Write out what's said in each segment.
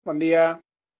Bon dia.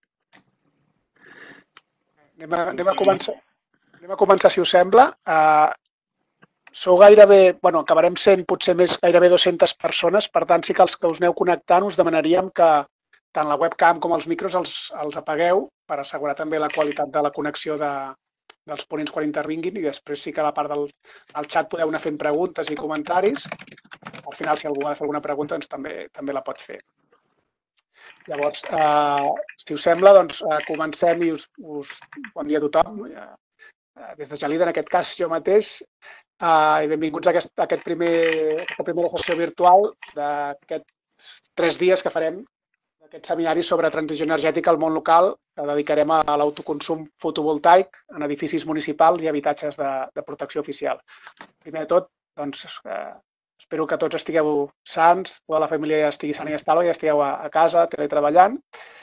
Anem a començar, si us sembla. Sou gairebé, acabarem sent potser gairebé 200 persones, per tant, sí que els que us aneu connectant us demanaríem que tant la webcam com els micros els apagueu per assegurar també la qualitat de la connexió dels ponents quan intervinguin, i després sí que a la part del xat podeu anar fent preguntes i comentaris. Al final, si algú ha de fer alguna pregunta, doncs també la pot fer. Llavors, si us sembla, doncs comencem i bon dia a tothom. Des de Gelida, en aquest cas, jo mateix, i benvinguts a aquesta primera sessió virtual d'aquests 3 dies que farem d'aquest seminari sobre transició energètica al món local, que dedicarem a l'autoconsum fotovoltaic en edificis municipals i habitatges de protecció oficial. Primer de tot, doncs, espero que tots estigueu sans, tota la família ja estigui sana i estable, ja estigueu a casa, teletreballant,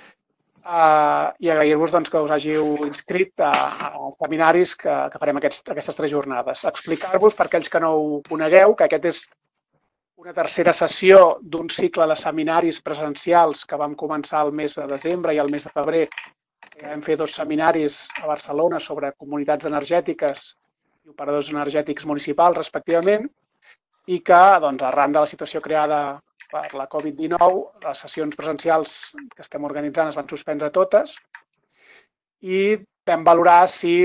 i agrair-vos que us hàgiu inscrit als seminaris que farem aquestes 3 jornades. Explicar-vos, per aquells que no ho conegueu, que aquest és una tercera sessió d'un cicle de seminaris presencials que vam començar el mes de desembre i el mes de febrer. Vam fer 2 seminaris a Barcelona sobre comunitats energètiques i operadors energètics municipals, respectivament, i que, arran de la situació creada per la Covid-19, les sessions presencials que estem organitzant es van suspendre totes i vam valorar si,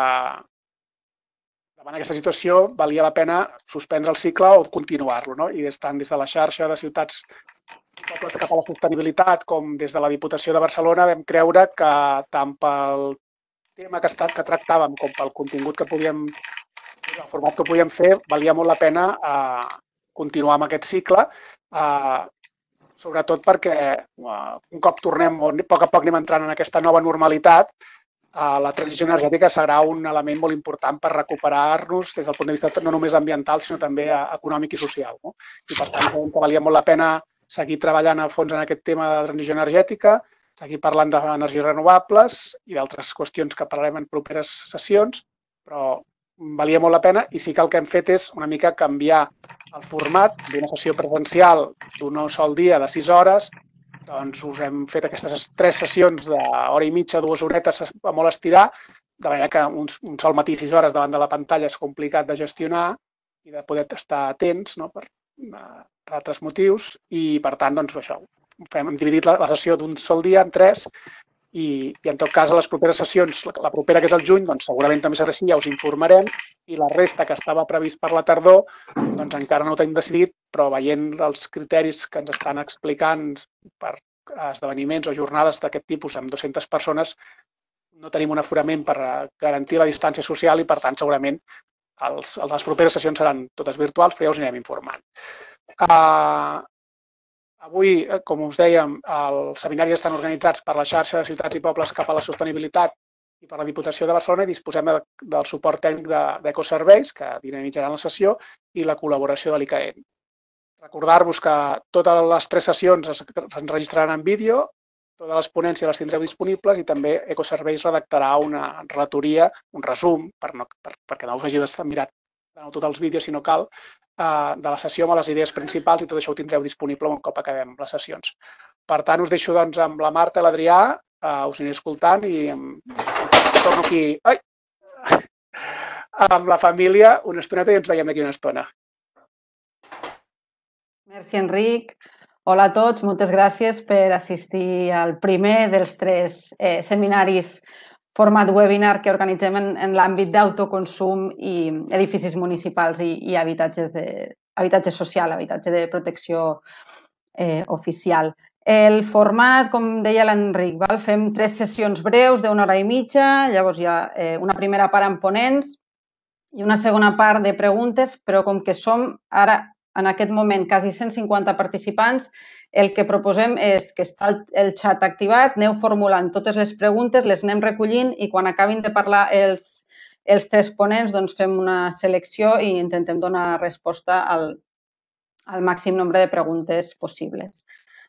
davant aquesta situació, valia la pena suspendre el cicle o continuar-lo. I tant des de la xarxa de ciutats i pobles cap a la sostenibilitat com des de la Diputació de Barcelona vam creure que tant pel tema que tractàvem com pel contingut que podíem, el format que podíem fer, valia molt la pena continuar amb aquest cicle, sobretot perquè un cop tornem, a poc anem entrant en aquesta nova normalitat, la transició energètica serà un element molt important per recuperar-nos des del punt de vista no només ambiental, sinó també econòmic i social. I per tant, creiem que valia molt la pena seguir treballant a fons en aquest tema de transició energètica, seguir parlant d'energies renovables i d'altres qüestions que parlarem en properes sessions, però valia molt la pena, i sí que el que hem fet és una mica canviar el format d'una sessió presencial d'un sol dia de 6 hores. Doncs us hem fet aquestes 3 sessions d'hora i mitja, 2 horetes a molt estirar, de manera que un sol matí 6 hores davant de la pantalla és complicat de gestionar i de poder estar atents per altres motius, i per tant, doncs això, hem dividit la sessió d'un sol dia en 3, i en tot cas a les properes sessions, la propera que és el juny, doncs segurament també serà així, ja us informarem, i la resta que estava previst per la tardor, doncs encara no ho tenim decidit, però veient els criteris que ens estan explicant per esdeveniments o jornades d'aquest tipus amb 200 persones, no tenim un aforament per garantir la distància social i, per tant, segurament les properes sessions seran totes virtuals, però ja us anirem informant. Avui, com us dèiem, els seminaris estan organitzats per la xarxa de ciutats i pobles cap a la sostenibilitat i per la Diputació de Barcelona, i disposem del suport tècnic d'Ecoserveis, que dinamitzaran la sessió, i la col·laboració de l'ICAEN. Recordar-vos que totes les 3 sessions s'enregistraran en vídeo, totes les ponències les tindreu disponibles, i també Ecoserveis redactarà una relatoria, un resum, perquè no us hagi d'estar mirat tots els vídeos, si no cal, de la sessió amb les idees principals, i tot això ho tindreu disponible un cop acabem les sessions. Per tant, us deixo amb la Marta i l'Adrià, us aniré escoltant, i torno aquí amb la família una estoneta i ens veiem d'aquí una estona. Merci, Enric. Hola a tots, moltes gràcies per assistir al primer dels 3 seminaris format webinar que organitzem en l'àmbit d'autoconsum i edificis municipals i habitatge social, habitatge de protecció oficial. El format, com deia l'Enric, fem 3 sessions breus d'1 hora i mitja, llavors hi ha una primera part amb ponents i una segona part de preguntes, però com que som ara, en aquest moment, quasi 150 participants, el que proposem és que està el xat activat, aneu formulant totes les preguntes, les anem recollint, i quan acabin de parlar els 3 ponents, doncs fem una selecció i intentem donar resposta al màxim nombre de preguntes possibles.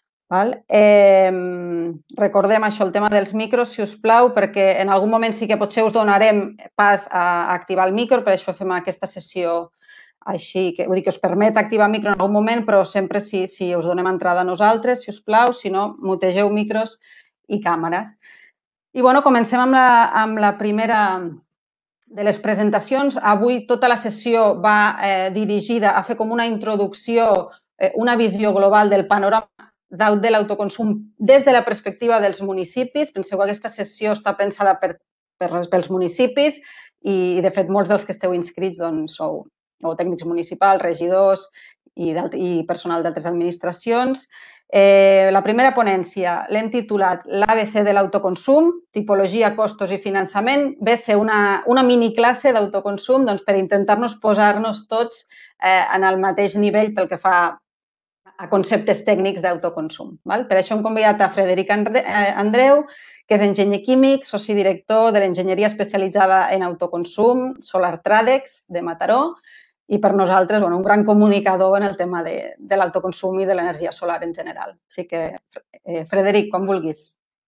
Recordem això, el tema dels micros, si us plau, perquè en algun moment sí que potser us donarem pas a activar el micro, per això fem aquesta sessió així, que us permet activar micro en algun moment, però sempre si us donem entrada a nosaltres, si us plau, si no, mutegeu micros i càmeres. I comencem amb la primera de les presentacions. Avui tota la sessió va dirigida a fer com una introducció, una visió global del panorama de l'autoconsum des de la perspectiva dels municipis. Penseu que aquesta sessió està pensada pels municipis i, de fet, molts dels que esteu inscrits sou tècnics municipals, regidors i personal d'altres administracions. La primera ponència l'hem titulat l'ABC de l'autoconsum, tipologia, costos i finançament. Ve a ser una miniclasse d'autoconsum per intentar-nos posar-nos tots en el mateix nivell pel que fa a conceptes tècnics d'autoconsum. Per això hem convidat a Frederic Andreu, que és enginyer químic, soci director de l'enginyeria especialitzada en autoconsum, Solar Tradex, de Mataró, i per nosaltres un gran comunicador en el tema de l'autoconsum i de l'energia solar en general. Així que, Frederic, quan vulguis.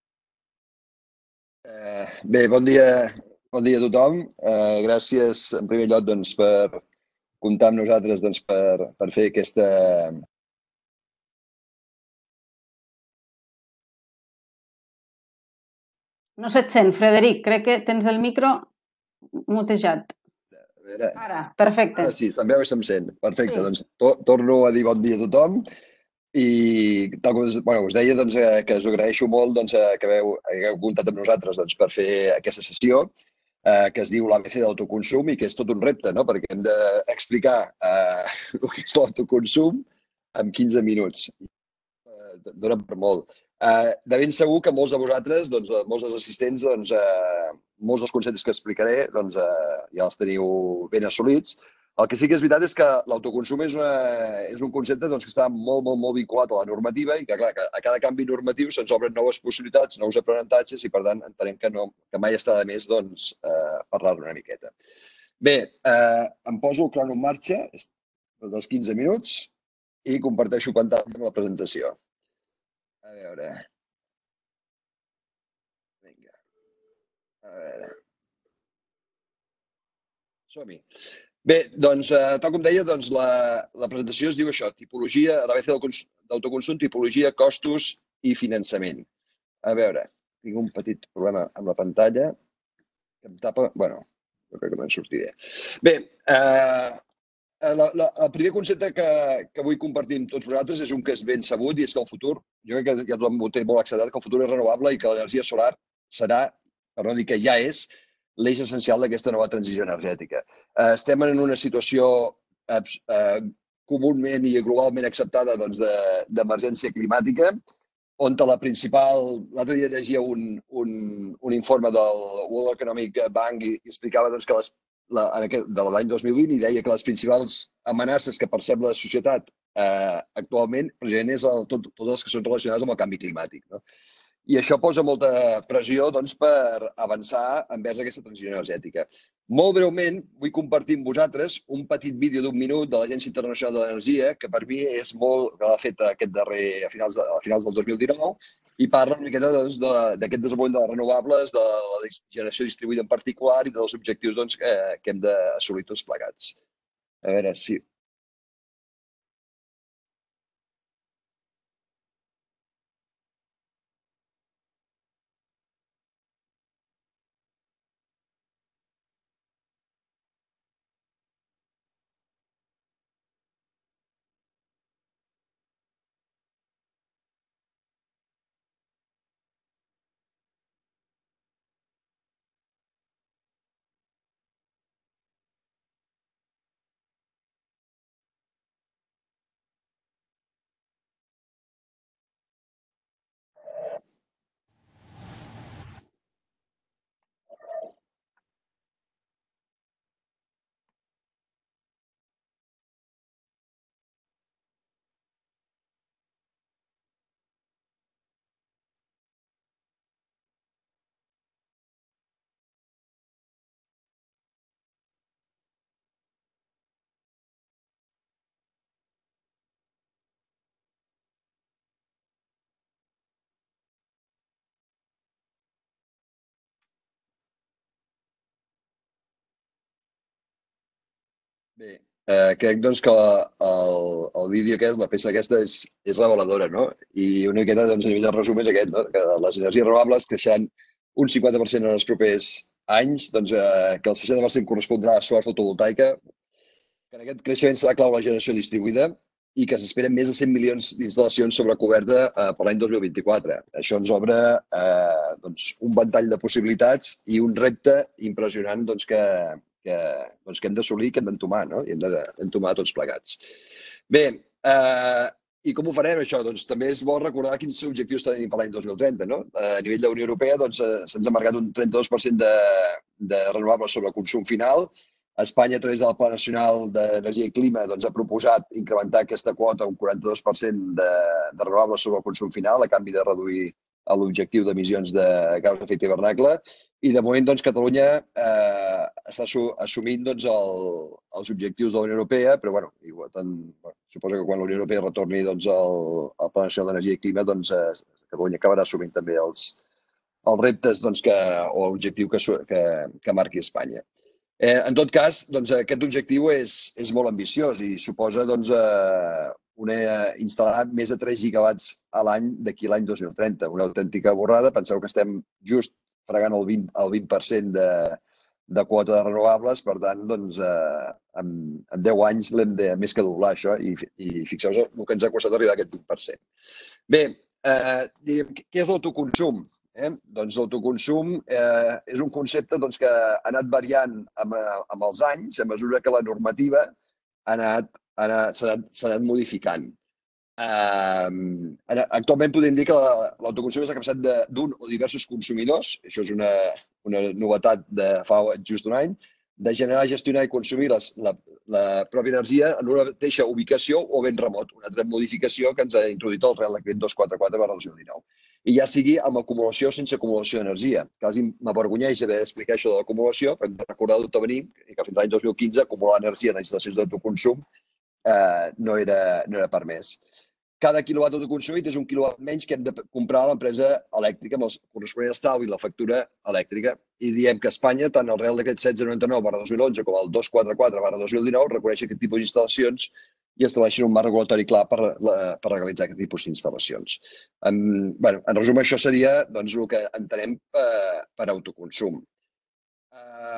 Bé, bon dia a tothom. Gràcies, en primer lloc, per comptar amb nosaltres per fer aquesta... No se't sent, Frederic. Crec que tens el micro mutejat. Ara, perfecte. Ara sí, se'm veu i se'm sent. Perfecte, doncs torno a dir bon dia a tothom i tal com us deia que us agraeixo molt que hagueu comptat amb nosaltres per fer aquesta sessió que es diu l'ABC d'autoconsum i que és tot un repte, perquè hem d'explicar el que és l'autoconsum en 15 minuts. Dona per molt. De ben segur que molts de vosaltres, molts dels assistents, molts dels conceptes que explicaré ja els teniu ben assolits. El que sí que és veritat és que l'autoconsum és un concepte que està molt vinculat a la normativa i que, clar, a cada canvi normatiu se'ns obren noves possibilitats, nous aprenentatges i, per tant, entenem que mai està de més parlar-ne una miqueta. Bé, em poso el crono en marxa dels 15 minuts i comparteixo pantalla amb la presentació. A veure... Vinga. A veure... Som-hi. Bé, tal com deia, la presentació es diu això, tipologia, l'ABC d'autoconsum, tipologia, costos i finançament. A veure, tinc un petit problema amb la pantalla que em tapa... Bueno, jo crec que me'n sortiré. Bé, el primer concepte que vull compartir amb tots vosaltres és un que és ben sabut i és que el futur, jo crec que ja tothom ho té molt acceptat, que el futur és renovable i que l'energia solar serà, per no dir que ja és, l'eix essencial d'aquesta nova transició energètica. Estem en una situació comúment i globalment acceptada d'emergència climàtica, on la principal... L'altre dia llegia un informe del World Economic Bank i explicava que de l'any 2020 i deia que les principals amenaces que percep la societat actualment precisament és totes les que són relacionades amb el canvi climàtic. I això posa molta pressió per avançar envers aquesta transició energètica. Molt breument, vull compartir amb vosaltres un petit vídeo d'un minut de l'Agència Internacional de l'Energia, que per mi és molt... que l'ha fet aquest darrer, a finals del 2019, i parla una miqueta d'aquest desenvolupament de les renovables, de la generació distribuïda en particular i dels objectius que hem d'assolir tots plegats. A veure si... Bé, Crec doncs, que el vídeo aquest, la peça aquesta és reveladora, no? I una miqueta, doncs, a nivell de resum és aquest, no? Que les energies renovables creixeran un 50% en els propers anys, doncs, que el 60% correspondrà a solar fotovoltaica, que en aquest creixement serà clau la generació distribuïda i que s'esperen més de 100 milions d'instal·lacions sobre coberta per l'any 2024. Això ens obre doncs, un ventall de possibilitats i un repte impressionant doncs, que hem d'assolir, que hem d'entomar, no? I hem d'entomar tots plegats. Bé, i com ho farem, això? Doncs també és bo recordar quins objectius tenim per l'any 2030, no? A nivell de la Unió Europea doncs, se'ns ha marcat un 32% de renovables sobre el consum final. Espanya, a través del Pla Nacional d'Energia i Clima, doncs, ha proposat incrementar aquesta quota a un 42% de renovables sobre el consum final, a canvi de reduir l'objectiu d'emissions de gasos d'efecte hivernacle. I de moment, doncs, Catalunya està assumint doncs, els objectius de la Unió Europea, però suposo que quan la Unió Europea retorni doncs, al Pla Nacional d'Energia i Clima, doncs, Catalunya acabarà assumint també els reptes doncs, o l'objectiu que marqui Espanya. En tot cas, doncs, aquest objectiu és molt ambiciós i suposa doncs, instal·lar més de 3 gigawatts a l'any d'aquí l'any 2030. Una autèntica borrada. Penseu que estem just fregant el 20% de quota de renovables. Per tant, doncs, en 10 anys l'hem de més que doblar, això. I fixeu-vos el que ens ha costat arribar a aquest 20%. Bé, diríem, què és l'autoconsum? Doncs l'autoconsum és un concepte doncs, que ha anat variant amb els anys a mesura que la normativa s'ha anat modificant. Actualment podem dir que l'autoconsum és la capacitat d'un o diversos consumidors, això és una novetat de fa just un any, de generar, gestionar i consumir la pròpia energia en una mateixa ubicació o ben remot, una altra modificació que ens ha introduït el Real Decret 244/2019. I ja sigui amb acumulació o sense acumulació d'energia. Quasi m'avergonyeix haver d'explicar això de l'acumulació, però hem de recordar d'on venim i que fins l'any 2015 acumular energia en instal·lacions d'autoconsum no era permès. Cada quilowatt autoconsumit és un quilowatt menys que hem de comprar a l'empresa elèctrica amb el corresponent estalvi i la factura elèctrica. I diem que a Espanya, tant el Real Decret 1699/2011 com el 244/2019 reconeix aquest tipus d'instal·lacions i estableixen un marc regulatori clar per legalitzar aquest tipus d'instal·lacions. En resum, això seria doncs, el que entenem per autoconsum. Ara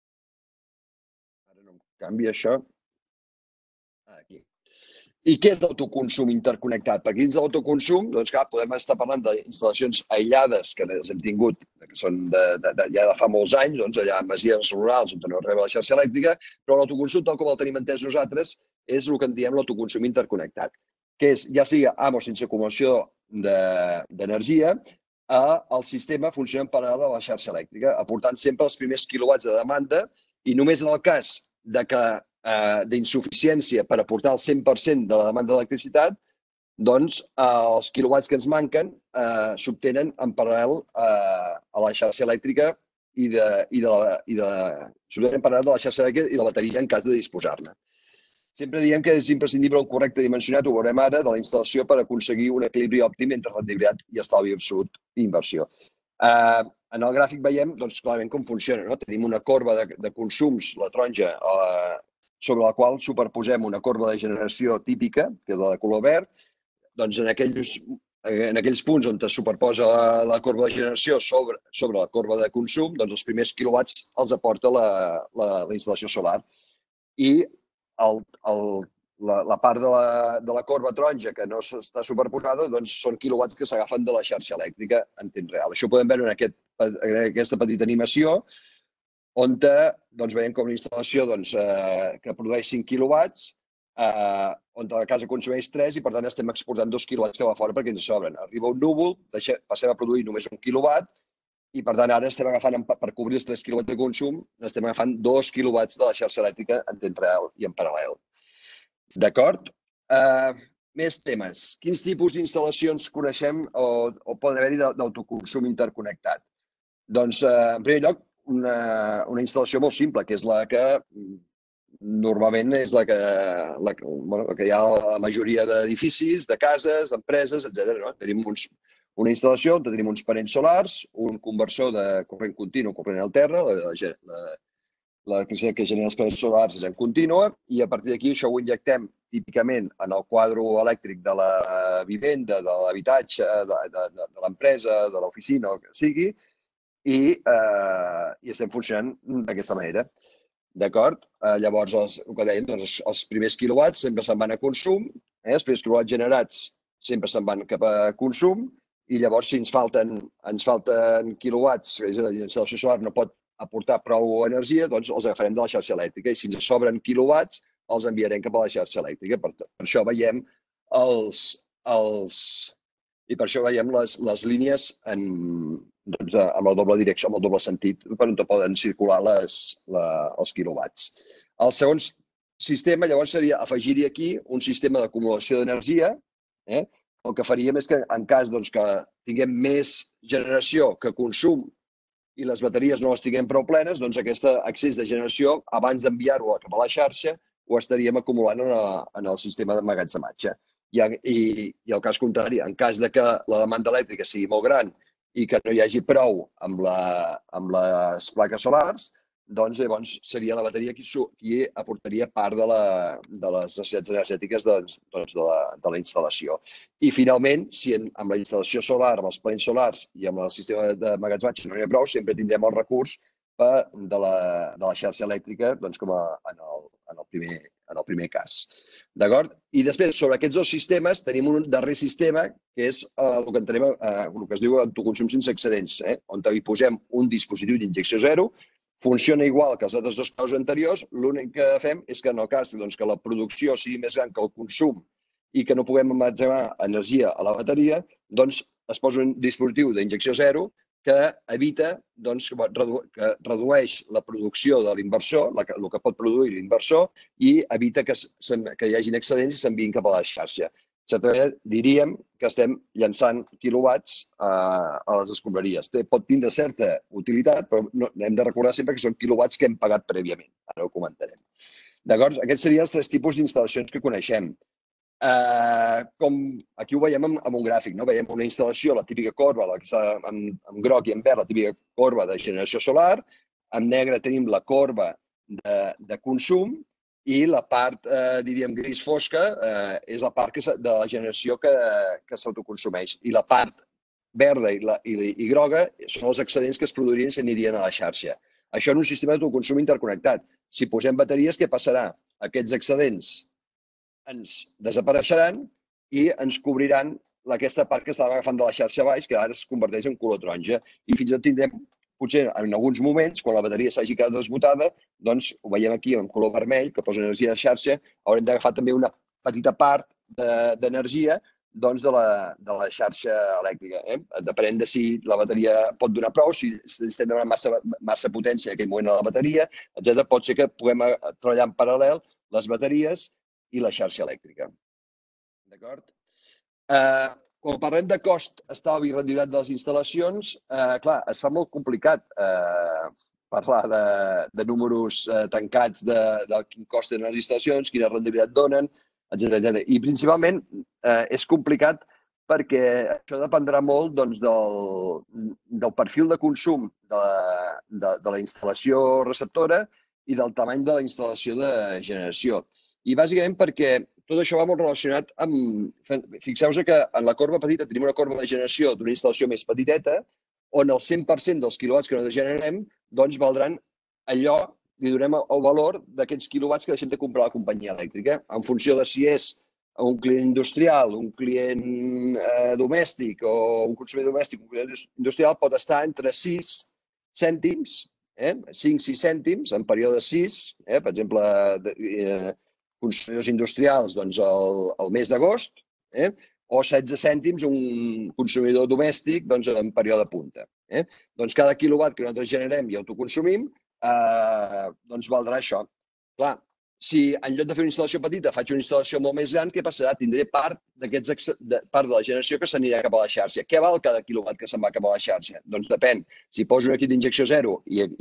no em canvia això. Aquí. I què és l'autoconsum interconnectat? Perquè dins de l'autoconsum, doncs clar, podem estar parlant d'instal·lacions aïllades que les hem tingut, que són ja de fa molts anys, doncs allà en masies rurals on no arriba la xarxa elèctrica, però l'autoconsum, tal com el tenim entès nosaltres, és el que en diem l'autoconsum interconnectat, que és, ja sigui amb o sense acumulació d'energia, el sistema funciona en paral·lel a la xarxa elèctrica, aportant sempre els primers quilowatts de demanda i només en el cas d'insuficiència per aportar el 100% de la demanda d'electricitat, doncs els quilowatts que ens manquen s'obtenen en paral·lel a la xarxa elèctrica s'obtenen en paral·lel de la xarxa elèctrica i de la bateria en cas de disposar-ne. Sempre diem que és imprescindible un correcte dimensionat, ho veurem ara, de la instal·lació per aconseguir un equilibri òptim entre rendibilitat i estalvi absolut i inversió. En el gràfic veiem doncs, clarament com funciona. No? Tenim una corba de consums, la taronja, sobre la qual superposem una corba de generació típica, que és la de color verd. Doncs en aquells punts on es superposa la corba de generació sobre la corba de consum, doncs els primers quilowatts els aporta la instal·lació solar. I la part de la corba taronja que no està superposada doncs són quilowatts que s'agafen de la xarxa elèctrica en temps real. Això ho podem veure en aquesta petita animació, on veiem com una instal·lació que produeix 5 quilowatts, on la casa consumeix 3 i per tant estem exportant 2 quilowatts que va fora perquè ens sobren. Arriba un núvol, passem a produir només 1 quilowatt i per tant ara estem agafant, per cobrir els 3 quilowatts de consum, estem agafant 2 quilowatts de la xarxa elèctrica en temps real i en paral·lel. D'acord? Més temes. Quins tipus d'instal·lacions coneixem o poden haver-hi d'autoconsum interconnectat? Doncs, en primer lloc, una instal·lació molt simple, que és la que normalment és la que hi ha a la majoria d'edificis, de cases, d'empreses, etc. Tenim una instal·lació on tenim uns panells solars, un conversor de corrent continu, corrent altern, l'electricitat que genera els panells solars és en contínua i a partir d'aquí això ho injectem típicament en el quadre elèctric de la vivenda, de l'habitatge, de l'empresa, de l'oficina, el que sigui, i estem funcionant d'aquesta manera. D'acord? Llavors, el que dèiem, els primers quilowatts sempre se'n van a consum, els primers quilowatts generats sempre se'n van cap a consum, i llavors si ens falten quilowatts, és a dir, la instal·lació solar no pot aportar prou energia, doncs els agafarem de la xarxa elèctrica i si ens sobren quilowatts els enviarem cap a la xarxa elèctrica. Per això veiem les línies amb el doble direcció, amb el doble sentit, per on poden circular els quilowatts. El segon sistema llavors seria afegir-hi aquí un sistema d'acumulació d'energia. El que faríem és que en cas que tinguem més generació que consum i les bateries no les tinguem prou plenes, doncs aquest excés de generació, abans d'enviar-ho cap a la xarxa, ho estaríem acumulant en el sistema d'emmagatzematge. I el cas contrari, en cas que la demanda elèctrica sigui molt gran i que no hi hagi prou amb les plaques solars, doncs llavors seria la bateria qui aportaria part de les necessitats energètiques de la instal·lació. I finalment, si amb la instal·lació solar, amb els panells solars i amb el sistema d'emmagatzematge no n'hi ha prou, sempre tindrem el recurs de la xarxa elèctrica com en el primer cas. D'acord? I després, sobre aquests dos sistemes, tenim un darrer sistema que és el que entenem, el que es diu autoconsum sense excedents, on hi posem un dispositiu d'injecció zero. Funciona igual que els altres dos casos anteriors, l'únic que fem és que en el cas que la producció sigui més gran que el consum i que no puguem emmagatzemar energia a la bateria, doncs es posa un dispositiu d'injecció zero que evita, que redueix la producció de l'inversor, el que pot produir l'inversor, i evita que hi hagin excedents i s'enviïn cap a la xarxa. Diríem que estem llançant quilowatts a les escombraries. Pot tindre certa utilitat, però hem de recordar sempre que són quilowatts que hem pagat prèviament. Ara ho comentarem. D'acord? Aquests serien els 3 tipus d'instal·lacions que coneixem. Aquí ho veiem amb un gràfic. Veiem una instal·lació, la típica corba, la que està en groc i en verd, la típica corba de generació solar. En negre tenim la corba de consum. I la part, diríem, gris fosca és la part de la generació que s'autoconsumeix. I la part verda i groga són els excedents que es produirien i s'anirien a la xarxa. Això en un sistema d'autoconsum interconnectat. Si posem bateries, què passarà? Aquests excedents ens desapareixeran i ens cobriran aquesta part que estàvem agafant de la xarxa baix, que ara es converteix en color taronja. I fins i tot tindrem, potser en alguns moments, quan la bateria s'hagi quedat esgotada, doncs ho veiem aquí en color vermell, que posa energia de xarxa, haurem d'agafar també una petita part d'energia de la xarxa elèctrica. Depenent de si la bateria pot donar prou, si estem demanant massa potència en aquell moment a la bateria, etc. Pot ser que puguem treballar en paral·lel les bateries i la xarxa elèctrica. D'acord? Quan parlem de cost, estalvi i rendibilitat de les instal·lacions, clar, es fa molt complicat parlar de números tancats de quin cost tenen les instal·lacions, quina rendibilitat donen, etc. I principalment és complicat perquè això dependrà molt del perfil de consum de la instal·lació receptora i del tamany de la instal·lació de generació. I bàsicament perquè tot això va molt relacionat amb... Fixeu-vos que en la corba petita tenim una corba de generació d'una instal·lació més petiteta, on el 100% dels quilowatts que nosaltres generem doncs valdran allò, li donem el valor d'aquests quilowatts que deixem de comprar a la companyia elèctrica, en funció de si és un client industrial, un client domèstic o un consumidor domèstic, un client industrial, pot estar entre 6 cèntims, 5-6 cèntims en període 6, per exemple, consumidors industrials el mes d'agost, o 16 cèntims un consumidor domèstic en període punta. Doncs cada quilowatt que nosaltres generem i autoconsumim valdrà això. Clar, si en lloc de fer una instal·lació petita faig una instal·lació molt més gran, què passarà? Tindré part de la generació que s'anirà cap a la xarxa. Què val cada quilowatt que se'n va cap a la xarxa? Doncs depèn. Si poso un equip d'injecció zero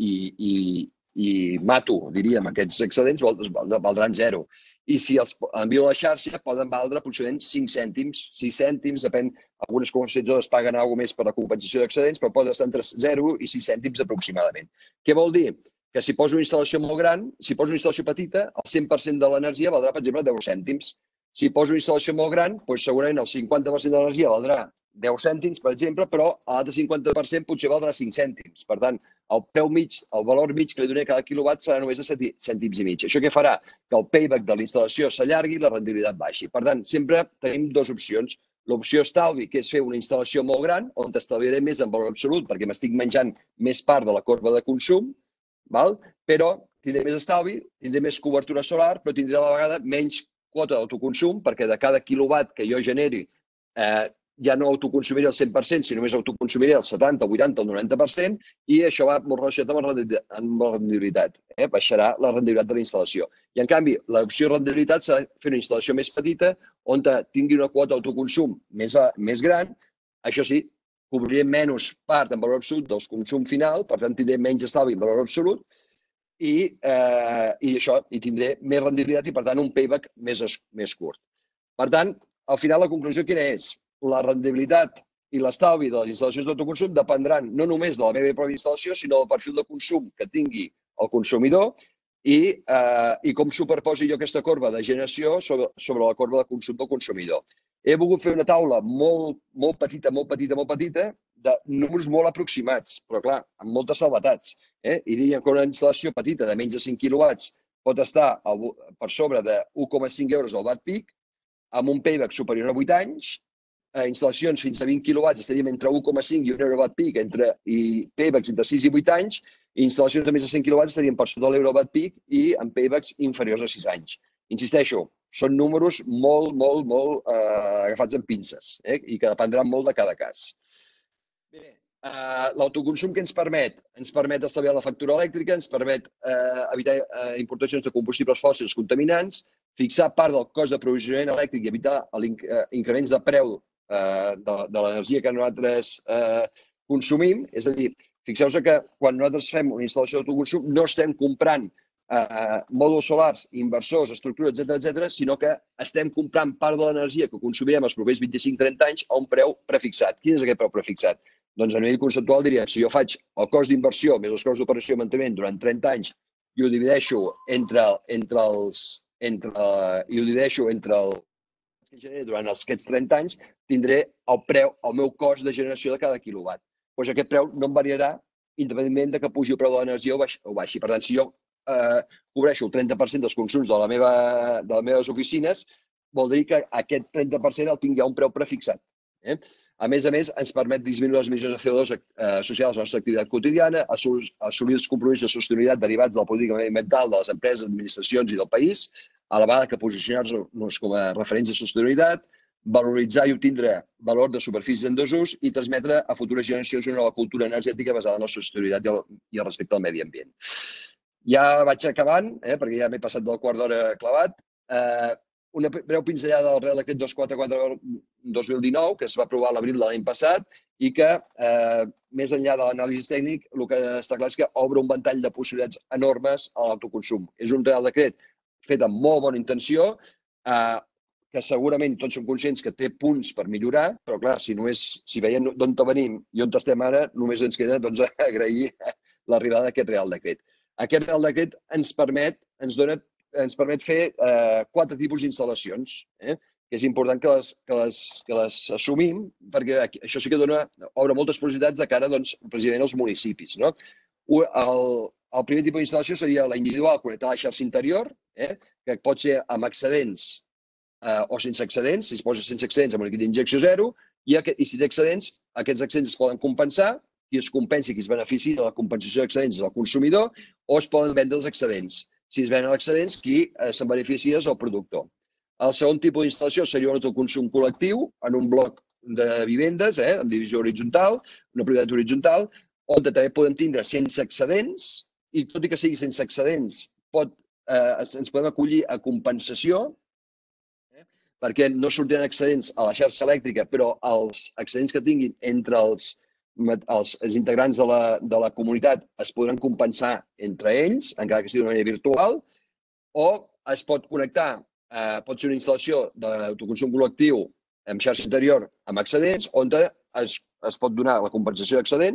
i mato, diríem, aquests excedents, valdran 0. I si els envio a la xarxa, poden valdre aproximadament 5 cèntims, 6 cèntims, depèn. Algunes comercialitzadores paguen alguna més per la compensació d'excedents, però pot estar entre 0 i 6 cèntims aproximadament. Què vol dir? que si poso una instal·lació molt gran, si poso una instal·lació petita, el 100% de l'energia valdrà, per exemple, 10 cèntims. Si poso una instal·lació molt gran, doncs segurament el 50% de l'energia valdrà 10 cèntims, per exemple, però l'altre 50% potser valdrà 5 cèntims. Per tant, el preu mig, el valor mig que li donaré a cada quilowatt serà només de 7 cèntims i mig. Això què farà? Que el payback de la instal·lació s'allargui i la rendibilitat baixi. Per tant, sempre tenim dues opcions. L'opció estalvi, que és fer una instal·lació molt gran, on estalviaré més en valor absolut, perquè m'estic menjant més part de la corba de consum, però tindré més estalvi, tindré més cobertura solar, però tindré a la vegada menys quota d'autoconsum, perquè de cada quilowatt que jo generi ja no autoconsumiré el 100%, sinó només autoconsumiré el 70, el 80, el 90%, i això va molt relacionat amb la rendibilitat. Baixarà la rendibilitat de la instal·lació. I, en canvi, l'opció de rendibilitat serà fer una instal·lació més petita, on tingui una quota d'autoconsum més gran. Això sí, cobriré menys part en valor absolut del consum final, per tant, tindré menys estalvi en valor absolut, i tindré més rendibilitat i, per tant, un payback més curt. Per tant, al final, la conclusió quina és? La rendibilitat i l'estalvi de les instal·lacions d'autoconsum dependran no només de la meva pròpia instal·lació, sinó del perfil de consum que tingui el consumidor i com superposi jo aquesta corba de generació sobre la corba de consum del consumidor. He volgut fer una taula molt petita, de números molt aproximats, però clar, amb moltes salvetats. I diríem que una instal·lació petita de menys de 5 quilowatts pot estar per sobre de 1,5 euros al watt peak, amb un payback superior a 8 anys. Instal·lacions fins a 20 quilowatts estaríem entre 1,5 i 1 euro watt peak i paybacks entre 6 i 8 anys, i instal·lacions de més de 100 quilowatts estarien per sota de l'euro watt peak i amb paybacks inferiors a 6 anys. Insisteixo, són números molt agafats amb pinces i que dependran molt de cada cas. Bé, l'autoconsum que ens permet? Ens permet estalviar la factura elèctrica, ens permet evitar importacions de combustibles fòssils contaminants, fixar part del cost d'aprovisionament elèctric i evitar increments de preu de l'energia que nosaltres consumim. És a dir, fixeu-vos que quan nosaltres fem una instal·lació d'autoconsum no estem comprant mòduls solars, inversors, estructures, etc., sinó que estem comprant part de l'energia que consumirem els propers 25-30 anys a un preu prefixat. Quin és aquest preu prefixat? Doncs a nivell conceptual diria que si jo faig el cost d'inversió més els costs d'operació i manteniment durant 30 anys i ho divideixo entre que generi durant aquests 30 anys, tindré el meu cost de generació de cada quilowatt. Doncs aquest preu no em variarà independentment de que pugi el preu de l'energia o baixi. Per tant, si jo cobreixo el 30% dels consums de les meves oficines, vol dir que aquest 30% el tinc ja un preu prefixat. A més, ens permet disminuir les emissions de CO2 associades a la nostra activitat quotidiana, assolir els compromisos de sostenibilitat derivats de la política mediambiental de les empreses, administracions i del país, a la vegada que posicionar-nos com a referents de sostenibilitat, valoritzar i obtindre valor de superfícies en desús i transmetre a futures generacions una nova cultura energètica basada en la sostenibilitat i el respecte al medi ambient. Ja vaig acabant, perquè ja m'he passat del quart d'hora clavat. Una breu pinzellada del Real Decret 244/2019, que es va aprovar a l'abril de l'any passat i que, més enllà de l'anàlisi tècnic, el que està clar és que obre un ventall de possibilitats enormes a l'autoconsum. És un Real Decret fet amb molt bona intenció, que segurament tots som conscients que té punts per millorar, però clar, si veiem d'on venim i on estem ara, només ens queda agrair l'arribada d'aquest Real Decret. Aquest Real Decret ens permet fer 4 tipus d'instal·lacions, que és important que les assumim, perquè això sí que obre moltes possibilitats de cara, precisament, als municipis. El primer tipus d'instal·lació seria la individual connectada a la xarxa interior, que pot ser amb excedents o sense excedents. Si es posa sense excedents amb un equip d'injecció zero, i si té excedents, aquests excedents es poden compensar, qui es compensi, qui es beneficia de la compensació d'excedents és el consumidor, o es poden vendre els excedents. Si es venen els excedents, qui se'n beneficia és el productor. El segon tipus d'instal·lació seria un autoconsum col·lectiu en un bloc de vivendes, amb divisió horitzontal, una propietat horitzontal, on també podem tindre sense excedents, i tot i que sigui sense excedents, ens podem acollir a compensació, perquè no sortiran excedents a la xarxa elèctrica, però els excedents que tinguin entre els integrants de la comunitat es podran compensar entre ells, encara que sigui d'una manera virtual, o es pot connectar, pot ser una instal·lació d'autoconsum col·lectiu amb xarxa interior amb excedents, on es pot donar la compensació d'excedents,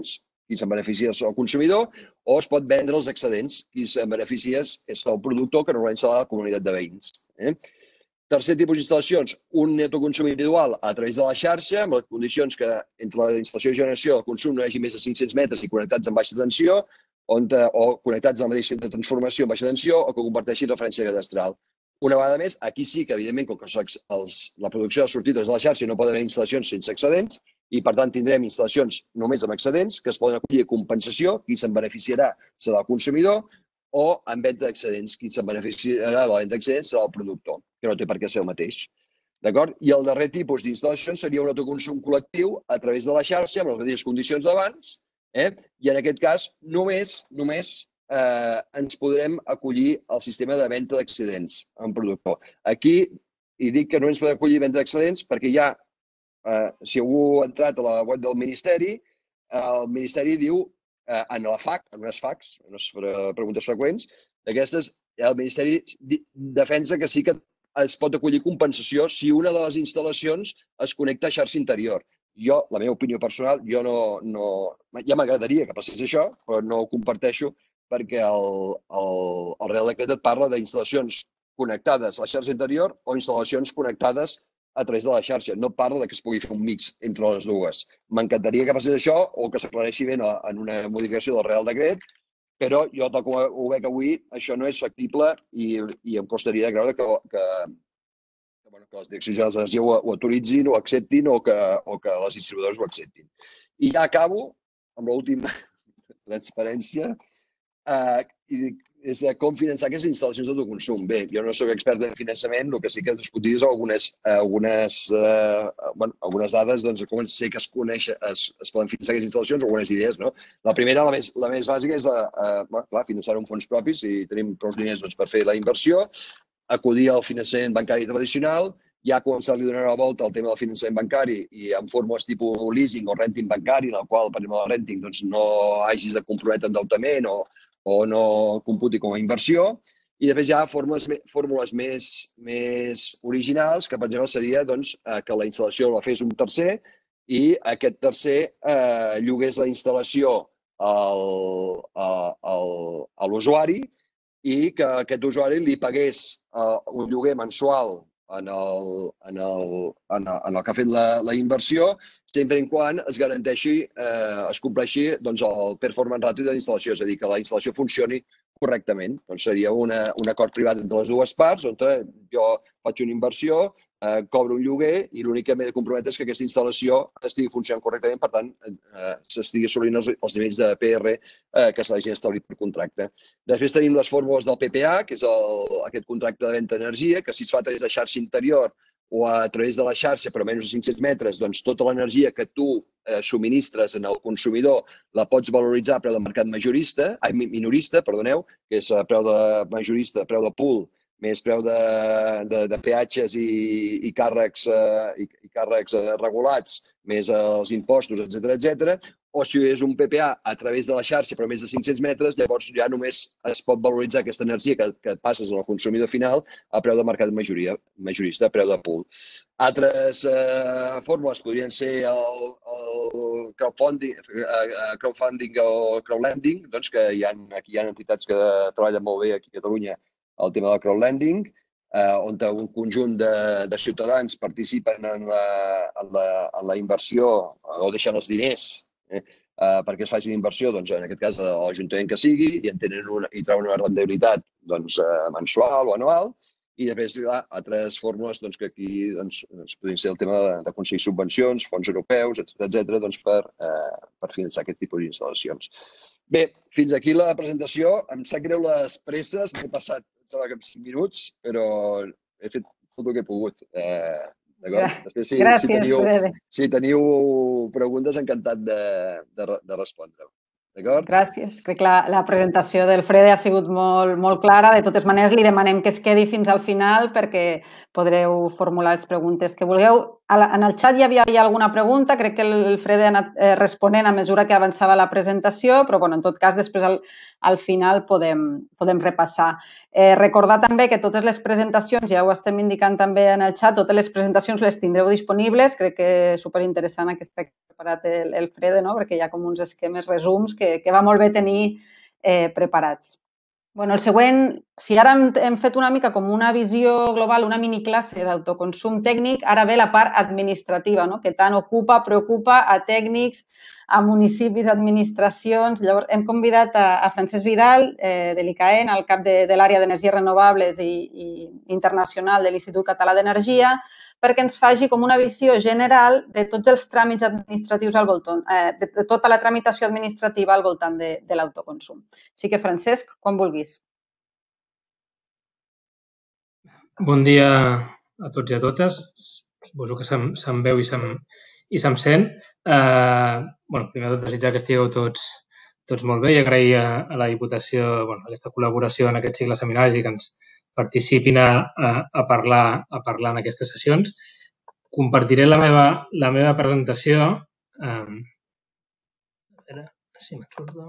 qui se'n beneficia és el consumidor, o es pot vendre els excedents, qui se'n beneficia és el productor, que normalment serà la comunitat de veïns. Tercer tipus d'instal·lacions, un autoconsum individual a través de la xarxa, amb les condicions que entre la instal·lació i generació el consum no hi hagi més de 500 metres i connectats amb baixa tensió, o connectats a la mateixa de transformació amb baixa tensió, o que comparteixin referència cadastral. Una vegada més, aquí sí que, evidentment, com que la producció de sortides de la xarxa no pot haver instal·lacions sense excedents, i per tant tindrem instal·lacions només amb excedents que es poden acollir a compensació, qui se'n beneficiarà serà el consumidor, o en venda d'excedents, qui se'n beneficiarà de la venda d'excedents serà el productor, que no té per què ser el mateix. D'acord? I el darrer tipus d'instal·lacions seria un autoconsum col·lectiu a través de la xarxa, amb les mateixes condicions d'abans, i en aquest cas només ens podrem acollir al sistema de venda d'excedents en productor. Aquí, i dic que no ens podem acollir venda d'excedents perquè ja, si algú ha entrat a la web del Ministeri, el Ministeri diu, en la FAC, en unes FACs, unes preguntes freqüents, d'aquestes, el Ministeri defensa que sí que es pot acollir compensació si una de les instal·lacions es connecta a xarxa interior. Jo, la meva opinió personal, ja m'agradaria que passés això, però no ho comparteixo perquè el Real Decret et parla d'instal·lacions connectades a la xarxa interior o instal·lacions connectades a través de la xarxa. No parla que es pugui fer un mix entre les dues. M'encantaria que passés això o que s'aclareixi bé en una modificació del Real Decret, però jo, tal com ho veig avui, això no és factible i em costaria de creure que les direccions generals d'energia ho autoritzin, ho acceptin o que les distribuïdores ho acceptin. I ja acabo amb l'última transparència, és com finançar aquestes instal·lacions d'autoconsum. Bé, jo no soc expert en finançament, el que sí que he discutit és algunes dades, doncs, com sé que es poden finançar aquestes instal·lacions, algunes idees. La primera, la més bàsica, és finançar un fons propis, si tenim prou diners per fer la inversió, acudir al finançament bancari tradicional, ja començar-li a donar la volta al tema del finançament bancari i amb fórmules tipus leasing o renting bancari, en el qual, per exemple, el renting no hagis de comprometre endeutament o no computi com a inversió. I després hi ha fórmules més originals, que per exemple seria que la instal·lació la fes un tercer i aquest tercer llogués la instal·lació a l'usuari i que aquest usuari li pagués un lloguer mensual en el que ha fet la inversió, sempre quan es garanteixi, es compleixi el performance ratio de la instal·lació, és a dir, que la instal·lació funcioni correctament. Seria un acord privat entre les dues parts, on jo faig una inversió, cobro un lloguer i l'únic que m'he de comprometre és que aquesta instal·lació estigui funcionant correctament, per tant, s'estigui assolint els nivells de PR que s'hagin establit per contracte. Després tenim les fórmules del PPA, que és aquest contracte de venda d'energia, que si es fa a través de xarxa interior o a través de la xarxa, però menys de 500 metres, doncs tota l'energia que tu subministres al consumidor la pots valoritzar a preu de mercat minorista, que és preu de majorista, preu de pool, més preu de peatges i càrrecs regulats, més els impostos, etc. O si és un PPA a través de la xarxa, però més de 500 metres, llavors ja només es pot valoritzar aquesta energia que passes al consumidor final a preu de mercat majorista, a preu de pool. Altres fórmules podrien ser el crowdfunding o crowdlending, que aquí hi ha entitats que treballen molt bé aquí a Catalunya el tema del crowdlending, on un conjunt de ciutadans participen en la inversió o deixen els diners perquè es faci una inversió, en aquest cas a l'Ajuntament que sigui, i treuen una rendibilitat mensual o anual, i després hi ha altres fórmules que aquí podrien ser el tema d'aconseguir subvencions, fons europeus, etc., per finançar aquest tipus d'instal·lacions. Bé, fins aquí la presentació. Em sap greu les presses, m'he passat 5 minuts, però he fet tot el que he pogut. Després, si teniu preguntes, encantat de respondre. D'acord? Gràcies. Crec que la presentació del Frede ha sigut molt clara. De totes maneres, li demanem que es quedi fins al final perquè podreu formular les preguntes que vulgueu. en el xat hi havia alguna pregunta, crec que el Fred ha anat responent a mesura que avançava la presentació, però en tot cas després al final podem repassar. Recordar també que totes les presentacions, ja ho estem indicant també en el xat, totes les presentacions les tindreu disponibles. Crec que és superinteressant aquesta que ha preparat el Fred, perquè hi ha com uns esquemes, resums, que va molt bé tenir preparats. El següent, si ara hem fet una mica com una visió global, una miniclasse d'autoconsum tècnic, ara ve la part administrativa, que tant preocupa a tècnics, a municipis, administracions. Llavors, hem convidat a Francesc Vidal, de l'ICAEN, el cap de l'àrea d'energies renovables i internacional de l'Institut Català d'Energia, perquè ens faci com una visió general de tots els tràmits administratius al voltant, de tota la tramitació administrativa al voltant de l'autoconsum. Així que, Francesc, quan vulguis. Bon dia a tots i a totes. Suposo que se'm veu i se'm sent. Primer de tot, desitjar que estigueu tots molt bé i agrair a la Diputació aquesta col·laboració en aquest cicle de seminaris i que ens participin a parlar en aquestes sessions. Compartiré la meva presentació. A veure si me'n surto.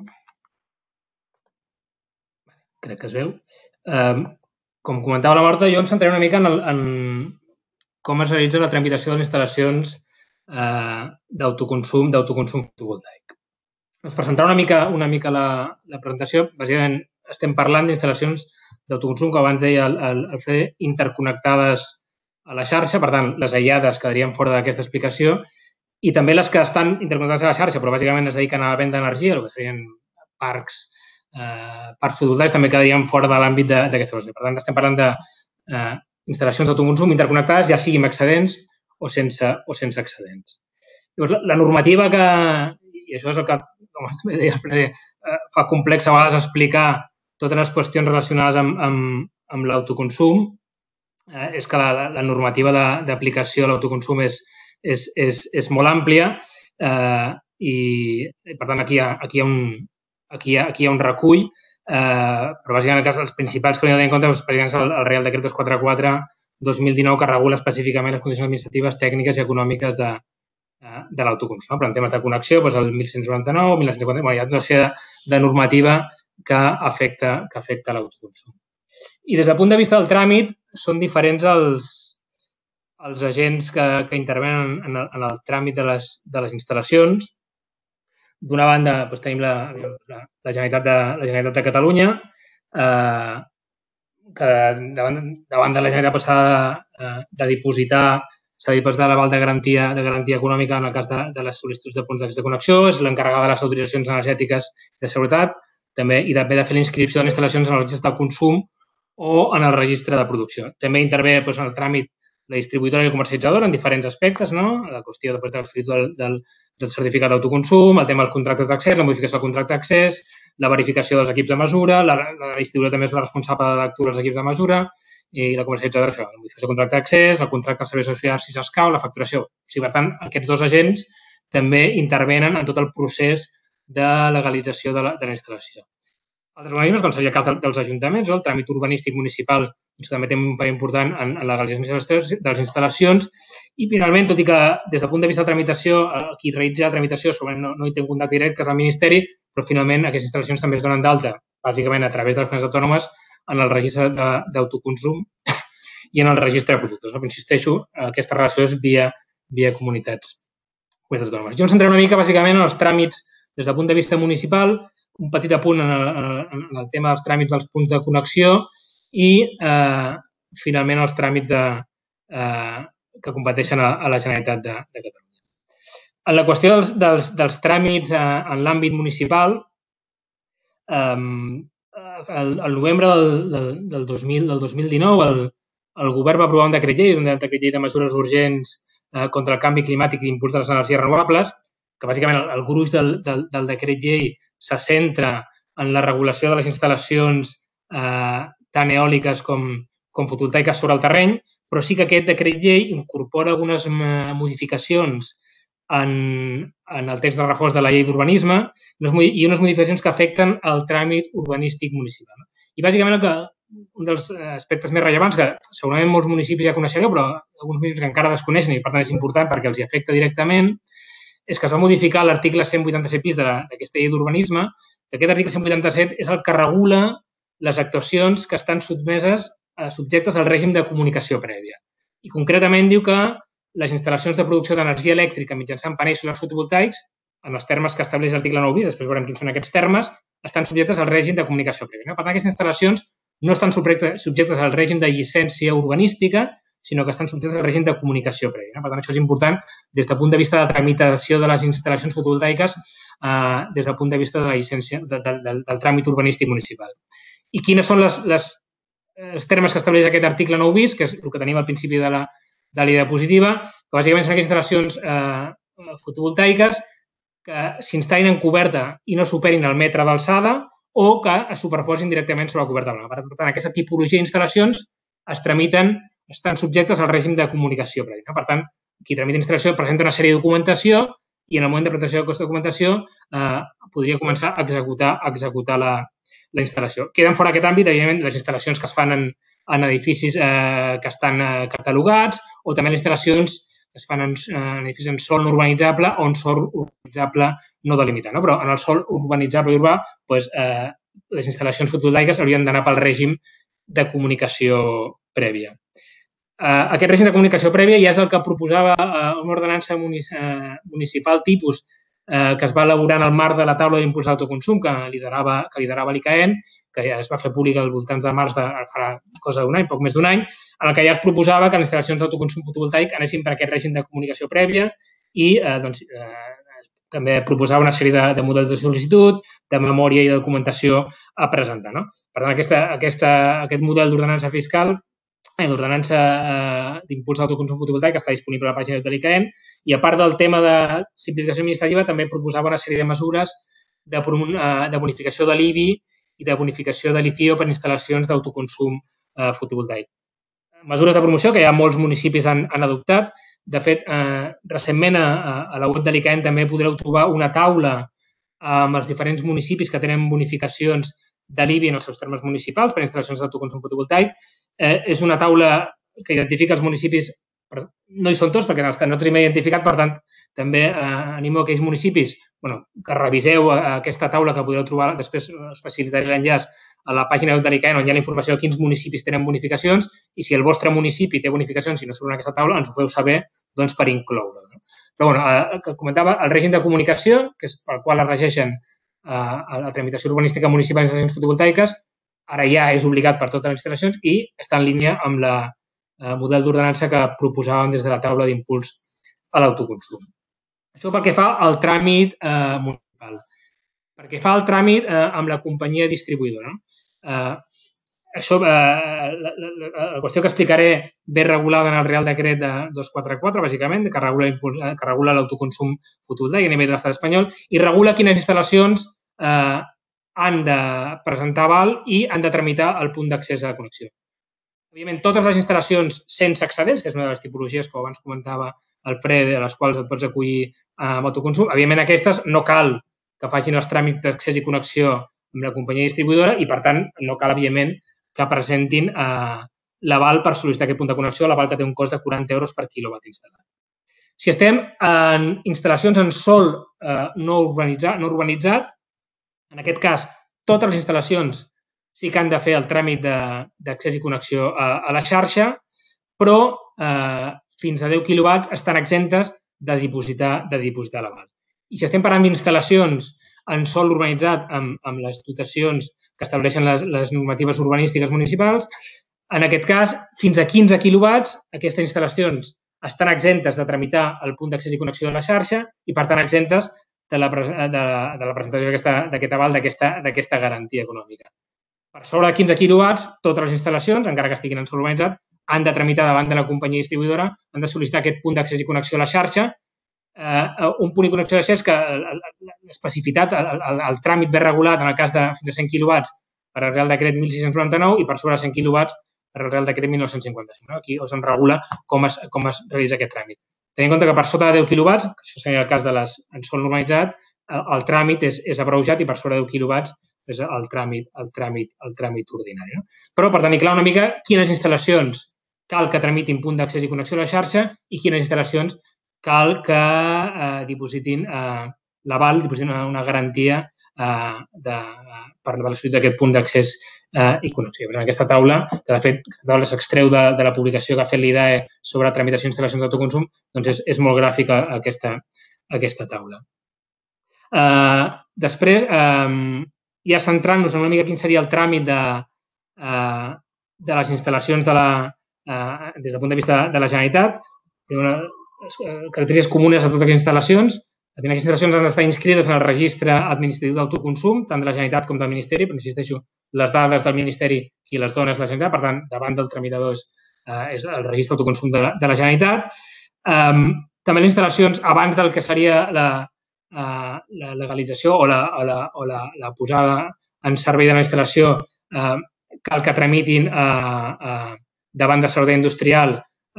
Crec que es veu. Com comentava la Marta, jo em centraré una mica en com es realitza la tramitació de les instal·lacions d'autoconsum fotovoltaic. Per centrar una mica la presentació, bàsicament estem parlant d'instal·lacions d'autoconsum, com abans deia el Fred, interconnectades a la xarxa, per tant, les aïllades quedarien fora d'aquesta explicació, i també les que estan interconnectades a la xarxa, però bàsicament es dediquen a la venda d'energia, el que serien parcs fotovoltaics, també quedarien fora de l'àmbit d'aquesta qüestió. Per tant, estem parlant d'instal·lacions d'autoconsum interconnectades, ja siguin excedents o sense excedents. Llavors, la normativa que, i això és el que, com també deia el Fred, fa complex a vegades explicar totes les qüestions relacionades amb l'autoconsum, és que la normativa d'aplicació a l'autoconsum és molt àmplia i, per tant, aquí hi ha un recull, però bàsicament els principals que hauríem de tenir en compte és el Real Decret 244/2019 que regula específicament les condicions administratives, tècniques i econòmiques de l'autoconsum. Però en temes de connexió, el 1199, 1950, hi ha tota una sèrie de normativa que afecta l'autoconsum. I des del punt de vista del tràmit, són diferents els agents que intervenen en el tràmit de les instal·lacions. D'una banda, tenim la Generalitat de Catalunya, que davant de la Generalitat s'ha de dipositar l'aval de garantia econòmica en el cas de les sol·licituds de punts de connexió, és l'encarregada de les autoritzacions energètiques de seguretat, també i també de fer la inscripció d'instal·lacions en el registre del consum o en el registre de producció. També intervé en el tràmit la distribuïdora i el comercialitzador en diferents aspectes, la qüestió de la sol·licitud del certificat d'autoconsum, el tema dels contractes d'accés, la modificació del contracte d'accés, la verificació dels equips de mesura, la distribuïdora també és la responsable de lectura dels equips de mesura i la comercialitzadora, això, la modificació del contracte d'accés, el contracte de serveis auxiliars si s'escau, la facturació. Per tant, aquests dos agents també intervenen en tot el procés de legalització de la instal·lació. Altres organismes, com seria el cas dels ajuntaments, el tràmit urbanístic municipal també té un paper important en la legalització de les instal·lacions i, finalment, tot i que des del punt de vista de tramitació, qui realitza la tramitació no hi té un contacte directe, és el Ministeri, però, finalment, aquestes instal·lacions també es donen d'alta, bàsicament a través de les comunitats autònomes, en el registre d'autoconsum i en el registre de productes. Insisteixo, aquesta relació és via comunitats autònomes. Jo em centraré una mica, bàsicament, en els tràmits des del punt de vista municipal, un petit apunt en el tema dels tràmits dels punts de connexió i, finalment, els tràmits que competeixen a la Generalitat de Catalunya. En la qüestió dels tràmits en l'àmbit municipal, el novembre del 2019 el govern va aprovar un decret llei, un decret llei de mesures urgents contra el canvi climàtic i impuls de les energies renovables, que bàsicament el gruix del decret llei se centra en la regulació de les instal·lacions tant eòliques com fotovoltaiques sobre el terreny, però sí que aquest decret llei incorpora algunes modificacions en el text de reforç de la llei d'urbanisme i unes modificacions que afecten el tràmit urbanístic municipal. I, bàsicament, dels aspectes més rellevants que segurament molts municipis ja coneixereu, però alguns municipis que encara desconeixen i per tant és important perquè els hi afecta directament, és que es va modificar l'article 187 bis d'aquesta llei d'urbanisme. Aquest article 187 és el que regula les actuacions que estan subjectes al règim de comunicació prèvia. I concretament diu que les instal·lacions de producció d'energia elèctrica mitjançant panells solars fotovoltaics, en els termes que estableix l'article 9 bis, després veurem quins són aquests termes, estan subjectes al règim de comunicació prèvia. Per tant, aquestes instal·lacions no estan subjectes al règim de llicència urbanística, sinó que estan subjectes al règim de comunicació prèvia. Per tant, això és important des del punt de vista de la tramitació de les instal·lacions fotovoltaiques, des del punt de vista de la llicència, del tràmit urbanístic municipal. I quines són els termes que estableix aquest article 9 bis, que és el que tenim al principi de la diapositiva, que bàsicament són aquestes instal·lacions fotovoltaiques que s'instal·lin en coberta i no superin el metre d'alçada o que es superposin directament sobre la coberta blanca. Per tant, aquesta tipologia d'instal·lacions estan subjectes al règim de comunicació prèvia. Per tant, qui tramita instal·lació presenta una sèrie de documentació i en el moment de presentació d'aquesta documentació podria començar a executar la instal·lació. Queden fora aquest àmbit, evidentment, les instal·lacions que es fan en edificis que estan catalogats o també les instal·lacions que es fan en edificis en sòl no urbanitzable o en sòl urbanitzable no delimitat. Però en el sòl urbanitzable i urbà, les instal·lacions fotovoltaiques haurien d'anar pel règim de comunicació prèvia. Aquest règim de comunicació prèvia ja és el que proposava una ordenança municipal tipus que es va elaborar en el marc de la taula d'impuls d'autoconsum que liderava l'ICAEN, que ja es va fer públic al voltant de març de farà cosa d'un any, poc més d'un any, en el que ja es proposava que les instal·lacions d'autoconsum fotovoltaic anessin per aquest règim de comunicació prèvia i també proposava una sèrie de models de sol·licitud, de memòria i de documentació a presentar. Per tant, aquest model d'ordenança fiscal, d'ordenança d'impuls d'autoconsum fotovoltaic està disponible a la pàgina web de l'ICAEN i a part del tema de simplificació administrativa també proposava una sèrie de mesures de bonificació de l'IBI i de bonificació de l'ICIO per instal·lacions d'autoconsum fotovoltaic. Mesures de promoció que ja molts municipis han adoptat. De fet, recentment a la web de l'ICAEN també podreu trobar una taula amb els diferents municipis que tenen bonificacions de l'IBI en els seus termes municipals per instal·lacions d'autoconsum fotovoltaic. És una taula que identifica els municipis, no hi són tots perquè els que nosaltres hem identificat, per tant, també animo aquells municipis que reviseu aquesta taula que podreu trobar, després us facilitaré l'enllaç a la pàgina web de l'ICAEN on hi ha la informació de quins municipis tenen bonificacions i si el vostre municipi té bonificacions i no surt en aquesta taula, ens ho feu saber per incloure. Però, que comentava, el règim de comunicació, que és pel qual es regeixen la tramitació urbanística municipal d'instal·lacions fotovoltaiques, ara ja és obligat per totes les instal·lacions i està en línia amb el model d'ordenança que proposàvem des de la taula d'impuls a l'autoconsum. Això pel que fa al tràmit municipal. Pel que fa al tràmit amb la companyia distribuïdora. Això, la qüestió que explicaré ve regulada en el Real Decret de 244, bàsicament, que regula l'autoconsum fotovoltaic a nivell de l'estat espanyol i regula quines instal·lacions han de presentar aval i han de tramitar el punt d'accés a la connexió. Òbviament, totes les instal·lacions sense excedents, que és una de les tipologies que abans comentava el Fred, a les quals et pots acollir amb autoconsum, òbviament aquestes no cal que facin els tràmits d'accés i connexió amb la companyia distribuïdora i, per tant, no cal, òbviament, que presentin l'aval per sol·licitar aquest punt de connexió, l'aval que té un cost de 40 euros per quilowatt instal·lat. Si estem en instal·lacions en sòl no urbanitzat, en aquest cas, totes les instal·lacions sí que han de fer el tràmit d'accés i connexió a la xarxa, però fins a 10 quilowatts estan exemptes de dipositar l'aval. I si estem parlant d'instal·lacions en sòl urbanitzat amb les dotacions que estableixen les normatives urbanístiques municipals, en aquest cas, fins a 15 quilowatts, aquestes instal·lacions estan exemptes de tramitar el punt d'accés i connexió a la xarxa i, per tant, exemptes de la presentació d'aquest aval, d'aquesta garantia econòmica. Per sobre de 15 quilowatts, totes les instal·lacions, encara que estiguin en sòl urbanitzat, han de tramitar davant de la companyia distribuïdora, han de sol·licitar aquest punt d'accés i connexió a la xarxa. Un punt i connexió a la xarxa és que l'especificitat, el tràmit ve regulat en el cas de fins a 100 quilowatts per al Real Decret 1699 i per sobre de 100 quilowatts per al Real Decret 1955. Aquí us en regula com es realitza aquest tràmit. Tenint en compte que per sota de 10 quilowatts, que això seria el cas de les en sòl normalitzat, el tràmit és abreujat i per sobre de 10 quilowatts és el tràmit ordinari. Però per tenir clar una mica quines instal·lacions cal que tramitin punt d'accés i connexió a la xarxa i quines instal·lacions cal que dipositin l'aval, dipositin una garantia per la sol·licitud d'aquest punt d'accés i connexió. En aquesta taula, que de fet aquesta taula s'extreu de la publicació que ha fet l'IDAE sobre tramitació d'instal·lacions d'autoconsum, doncs és molt gràfica aquesta taula. Després, ja centrant-nos en una mica quin seria el tràmit de les instal·lacions des del punt de vista de la Generalitat, les característiques comunes a totes les instal·lacions. Aquestes instal·lacions han d'estar inscrites en el registre administratiu d'autoconsum, tant de la Generalitat com del Ministeri, però insisteixo, les dades del Ministeri qui les dona és la Generalitat, per tant, davant del tramitador és el registre d'autoconsum de la Generalitat. També les instal·lacions, abans del que seria la legalització o la posada en servei de la instal·lació, cal que tramitin davant de Seguretat Industrial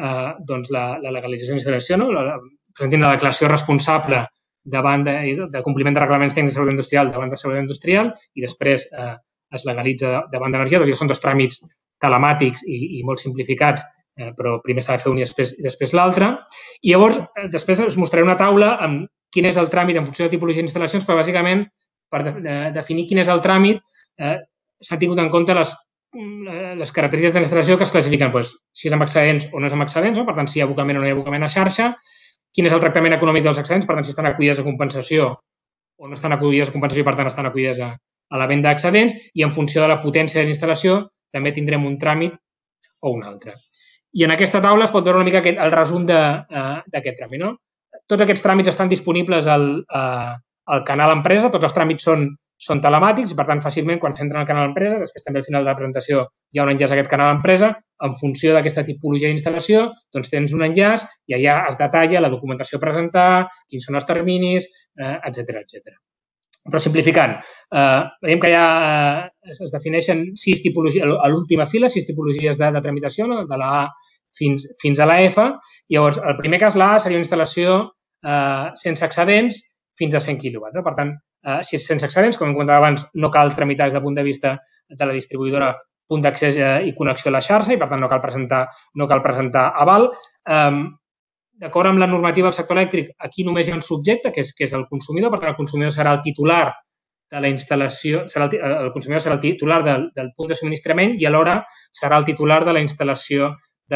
la legalització de la instal·lació, presentin la declaració responsable davant de compliment de reglaments tècnics de seguretat industrial davant de seguretat industrial i després es legalitza davant d'energia. Són dos tràmits telemàtics i molt simplificats, però primer s'ha de fer un i després l'altre. I llavors, després us mostraré una taula amb quin és el tràmit en funció de tipologia d'instal·lacions, però bàsicament per definir quin és el tràmit s'han tingut en compte les característiques de la instal·lació que es classifiquen si és amb excedents o no és amb excedents, per tant, si hi ha abocament o no hi ha abocament a xarxa, quin és el tractament econòmic dels excedents, per tant, si estan acollides a compensació o no estan acollides a compensació i, per tant, estan acollides a la venda d'excedents i en funció de la potència de l'instal·lació també tindrem un tràmit o un altre. I en aquesta taula es pot veure una mica el resum d'aquest tràmit. Tots aquests tràmits estan disponibles al canal empresa, tots els tràmits són telemàtics i, per tant, fàcilment, quan s'entra al canal empresa, després també al final de la presentació hi ha un enllaç a aquest canal empresa, en funció d'aquesta tipologia d'instal·lació, doncs tens un enllaç i allà es detalla la documentació a presentar, quins són els terminis, etc. Però simplificant, veiem que ja es defineixen 6 tipologies, a l'última fila, 6 tipologies de tramitació, de la A fins a la F. Llavors, el primer cas, la A, seria una instal·lació sense excedents fins a 100 kW. Per tant, si és sense excedents, com hem comentat abans, no cal tramitar des del punt de vista de la distribuïdora punt d'accés i connexió a la xarxa i, per tant, no cal presentar aval. D'acord amb la normativa del sector elèctric, aquí només hi ha un subjecte, que és el consumidor. Per tant, el consumidor serà el titular de la instal·lació, el consumidor serà el titular del punt de subministrament i alhora serà el titular de la instal·lació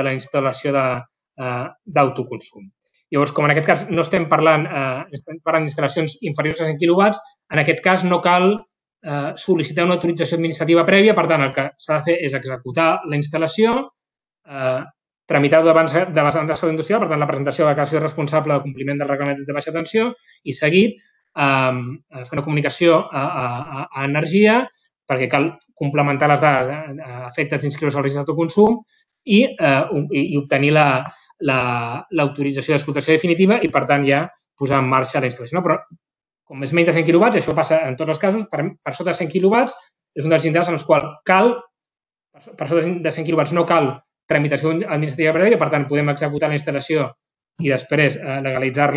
d'autoconsum. Llavors, com en aquest cas no estem parlant d'instal·lacions inferiors a 100 kW, en aquest cas no cal sol·licitar una autorització administrativa prèvia. Per tant, el que s'ha de fer és executar la instal·lació, tramitar davant de la seguretat industrial, per tant, la presentació de la declaració responsable de compliment del reglament de baixa tensió i seguit fer una comunicació a energia perquè cal complementar les dades a efectes d'inscriure's al registre d'autoconsum i obtenir l'autorització d'explotació definitiva i, per tant, ja posar en marxa la instal·lació. Però, com és menys de 100 kW, això passa en tots els casos, per sota de 100 kW és un dels indrets en els quals per sota de 100 kW no cal tramitació administrativa prèvia, per tant, podem executar la instal·lació i després legalitzar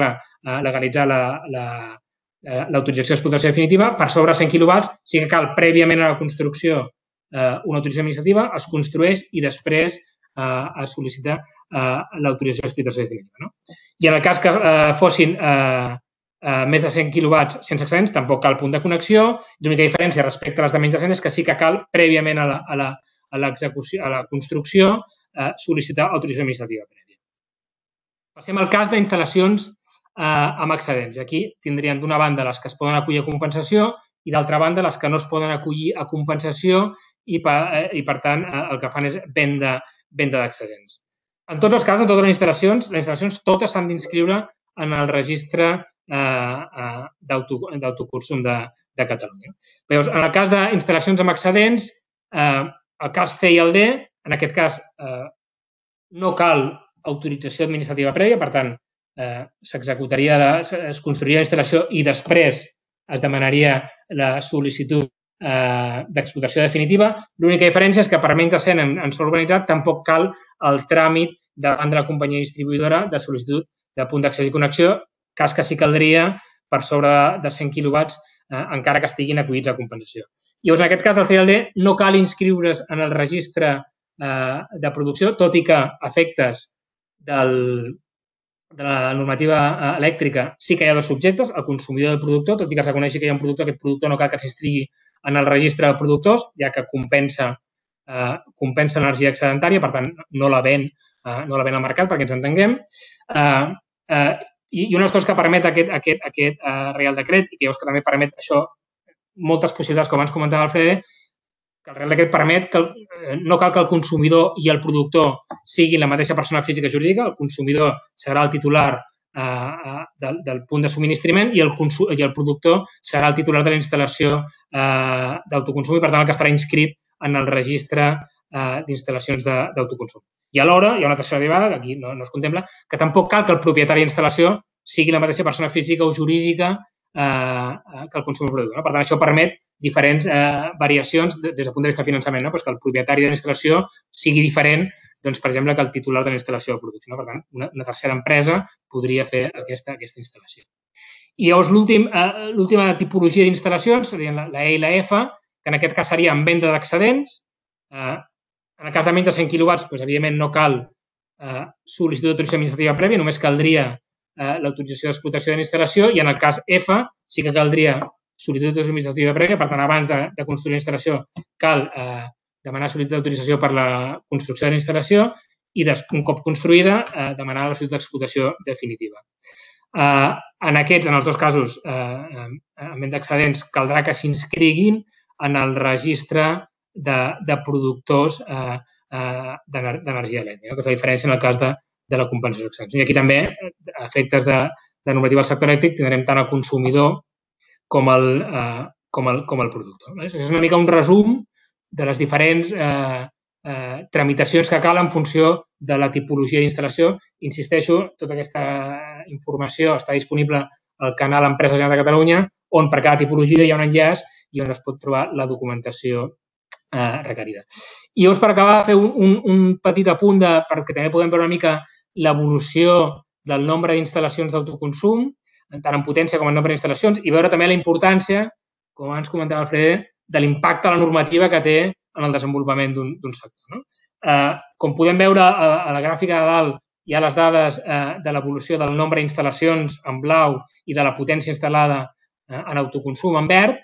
l'autorització d'explotació definitiva. Per sobre de 100 kW sí que cal prèviament a la construcció una autorització administrativa, es construeix i després es sol·licita l'autorització d'explotació definitiva. I en el cas que fossin més de 100 kW sense excedents, tampoc cal punt de connexió. L'única diferència respecte a les de menys de 100 és que sí que cal prèviament a la construcció sol·licitar autorització administrativa prèvia. Passem al cas d'instal·lacions amb excedents. Aquí tindríem d'una banda les que es poden acollir a compensació i d'altra banda les que no es poden acollir a compensació i, per tant, el que fan és venda d'excedents. En tots els casos, en totes les instal·lacions totes s'han d'inscriure en el registre d'autoconsum de Catalunya. Llavors, en el cas d'instal·lacions amb excedents, el cas C i el D, en aquest cas no cal autorització administrativa prèvia, per tant, es construiria la instal·lació i després es demanaria la sol·licitud d'explotació definitiva. L'única diferència és que per menys de 100 en sòl urbanitzat tampoc cal el tràmit davant de la companyia distribuïdora de sol·licitud de punt d'accés i connexió, cas que sí caldria per sobre de 100 kW encara que estiguin acollits a compensació. Llavors, en aquest cas, el CLD no cal inscriure's en el registre de producció, tot i que a efectes de la normativa elèctrica sí que hi ha dos subjectes, el consumidor i el productor, tot i que es reconeixi que hi ha un productor, aquest productor no cal que s'inscrigui en el registre de productors, ja que compensa energia excedentària, per tant, no la ven al mercat, perquè ens entenguem. I una de les coses que permet aquest Reial Decret, i que llavors que també permet això, moltes possibilitats, com abans comentava el Fede, que el Reial Decret permet que no cal que el consumidor i el productor siguin la mateixa persona física i jurídica, el consumidor serà el titular del punt de subministrament i el productor serà el titular de la instal·lació d'autoconsum i, per tant, el que estarà inscrit en el registre d'instal·lacions d'autoconsum. I alhora hi ha una tercera derivada, que aquí no es contempla, que tampoc cal que el propietari d'instal·lació sigui la mateixa persona física o jurídica que el consumidor productor. Per tant, això permet diferents variacions des del punt de vista de finançament, que el propietari de la instal·lació sigui diferent, per exemple, que el titular de la instal·lació de producció. Per tant, una tercera empresa podria fer aquesta instal·lació. I llavors l'última tipologia d'instal·lacions serien la E i la F, que en aquest cas seria en venda d'excedents. En el cas de menys de 100 quilowatts, evidentment no cal sol·licitud d'autorització administrativa prèvia, només caldria l'autorització d'explotació de la instal·lació, i en el cas F sí que caldria sol·licitud administrativa prèvia, per tant, abans de construir la instal·lació cal demanar sol·licitud d'autorització per la construcció de la instal·lació i, un cop construïda, demanar la sol·licitud d'explotació definitiva. En els dos casos, en venda d'excedents, caldrà que s'inscriguin en el registre de productors d'energia elèctrica, que és la diferència en el cas de la compensació d'excedents. I aquí també, a efectes de normativa del sector elèctric, tindrem tant el consumidor com el productor. Això és una mica un resum de les diferents tramitacions que cal en funció de la tipologia d'instal·lació. Insisteixo, tota aquesta informació està disponible al canal Empresa General de Catalunya, on per cada tipologia hi ha un enllaç i on es pot trobar la documentació requerida. I llavors, per acabar, fer un petit apunt perquè també podem veure una mica l'evolució del nombre d'instal·lacions d'autoconsum, tant en potència com en nombre d'instal·lacions, i veure també la importància, com abans comentava el Fede, de l'impacte de la normativa que té en el desenvolupament d'un sector. Com podem veure a la gràfica de dalt, hi ha les dades de l'evolució del nombre d'instal·lacions en blau i de la potència instal·lada en autoconsum en verd.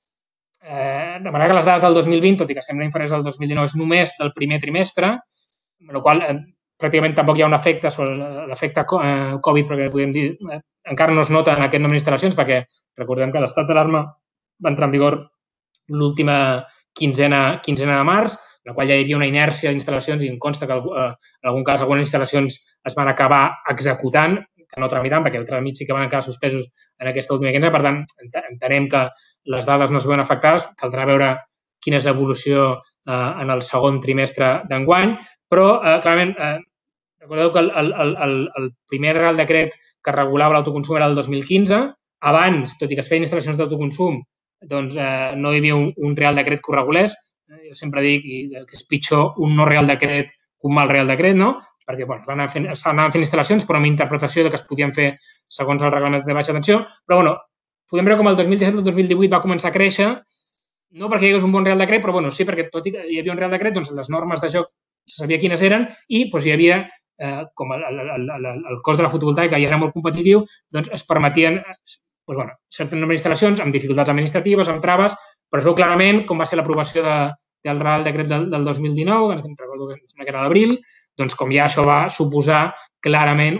De manera que les dades del 2020, tot i que sembla inferiors al 2019, és només del primer trimestre, amb la qual cosa pràcticament tampoc hi ha un efecte sobre l'efecte Covid, perquè podem dir, encara no es nota en aquest nombre d'instal·lacions, perquè recordem que l'estat d'alarma va entrar en vigor l'última quinzena de març, en la qual ja hi havia una inèrcia d'instal·lacions i em consta que en algun cas algunes instal·lacions es van acabar executant, que no tramitant, perquè el tràmit sí que van quedar suspesos en aquesta última quinzena. Per tant, entenem que les dades no es veuen afectades, caldrà veure quina és l'evolució en el segon trimestre d'enguany, però, clarament, recordeu que el primer Reial Decret que regulava l'autoconsum era el 2015. Abans, tot i que es feien instal·lacions d'autoconsum, doncs no hi havia un Reial Decret que ho regulés. Jo sempre dic que és pitjor un no Reial Decret que un mal Reial Decret, no? Perquè s'anaven fent instal·lacions, però amb interpretació que es podien fer segons el reglament de baixa tensió. Però, podem veure com el 2017 i el 2018 va començar a créixer, no perquè hi hagués un bon Reial Decret, però sí perquè tot i que hi havia un Reial Decret, doncs les normes de joc se sabia quines eren i hi havia, com el cost de la fotovoltaica ja era molt competitiu, doncs es permetien certes nombre d'instal·lacions amb dificultats administratives, amb traves, però es veu clarament com va ser l'aprovació del Reial Decret del 2019, que recordo que era l'abril, doncs com ja això va suposar clarament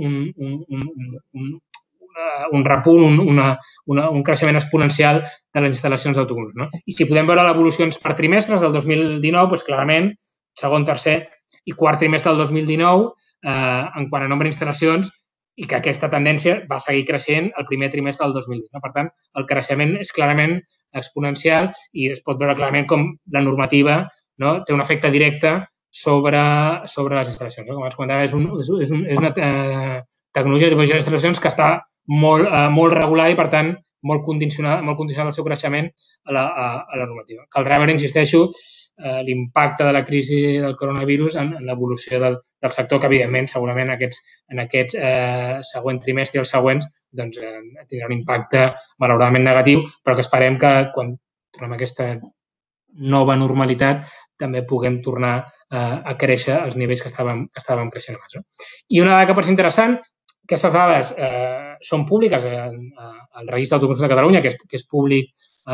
un repunt, un creixement exponencial de les instal·lacions d'autoconsum. I si podem veure l'evolucions per trimestres del 2019, doncs clarament, segon, tercer i quart trimestre del 2019, en quant a nombre d'instal·lacions, i que aquesta tendència va seguir creixent el primer trimestre del 2020. Per tant, el creixement és clarament exponencial i es pot veure clarament com la normativa té un efecte directe sobre les instal·lacions. Com es comentava, és una tecnologia de tipologia d'instal·lacions que està molt regulada i, per tant, molt condicionada el seu creixement a la normativa. Caldrà veure, insisteixo, l'impacte de la crisi del coronavirus en l'evolució del sector, que, evidentment, segurament en aquest següent trimestre i els següents tindrà un impacte malauradament negatiu, però que esperem que quan tornem a aquesta nova normalitat, també puguem tornar a créixer als nivells que estàvem creixent abans. I una dada que pot ser interessant, aquestes dades són públiques al Registre d'Autoconsum de Catalunya, que és públic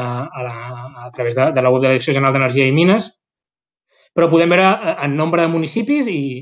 a través de la web de la Direcció General d'Energia i Mines, però podem veure en nombre de municipis i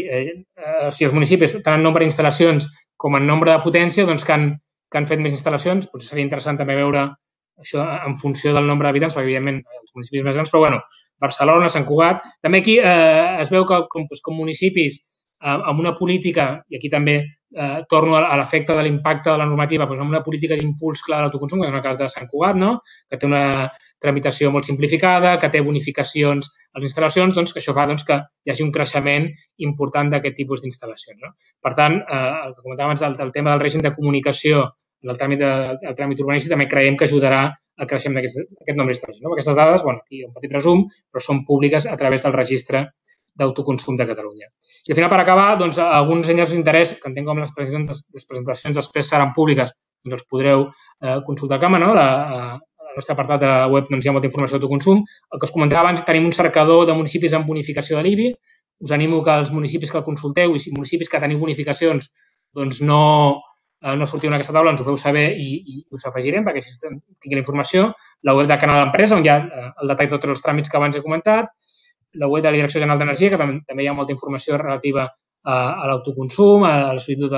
els municipis, tant en nombre d'instal·lacions com en nombre de potència, que han fet més instal·lacions. Potser seria interessant també veure això en funció del nombre d'habitants, perquè evidentment els municipis més grans, però bueno, Barcelona, Sant Cugat. També aquí es veu que com municipis amb una política, i aquí també torno a l'efecte de l'impacte de la normativa, amb una política d'impuls clar de l'autoconsum, que és el cas de Sant Cugat, que té una tramitació molt simplificada, que té bonificacions a les instal·lacions, que això fa que hi hagi un creixement important d'aquest tipus d'instal·lacions. Per tant, el que comentàvem abans del tema del règim de comunicació, el tràmit urbanístic, també creiem que ajudarà al creixement d'aquest nombre d'instal·lacions. Aquestes dades, aquí un petit resum, però són públiques a través del registre d'autoconsum de Catalunya. I al final, per acabar, alguns senyals d'interès, que entenc com les presentacions després seran públiques, els podreu consultar a càmera, al nostre apartat de la web hi ha molta informació d'autoconsum. El que us comentava abans, tenim un cercador de municipis amb bonificació de l'IBI. Us animo que els municipis que el consulteu i si municipis que teniu bonificacions no sortiu en aquesta taula, ens ho feu saber i us afegirem perquè així tingui la informació. La web de Canal d'Empresa, on hi ha el detall de tots els tràmits que abans he comentat. La web de la Direcció General d'Energia, que també hi ha molta informació relativa a l'autoconsum, a la sol·licitud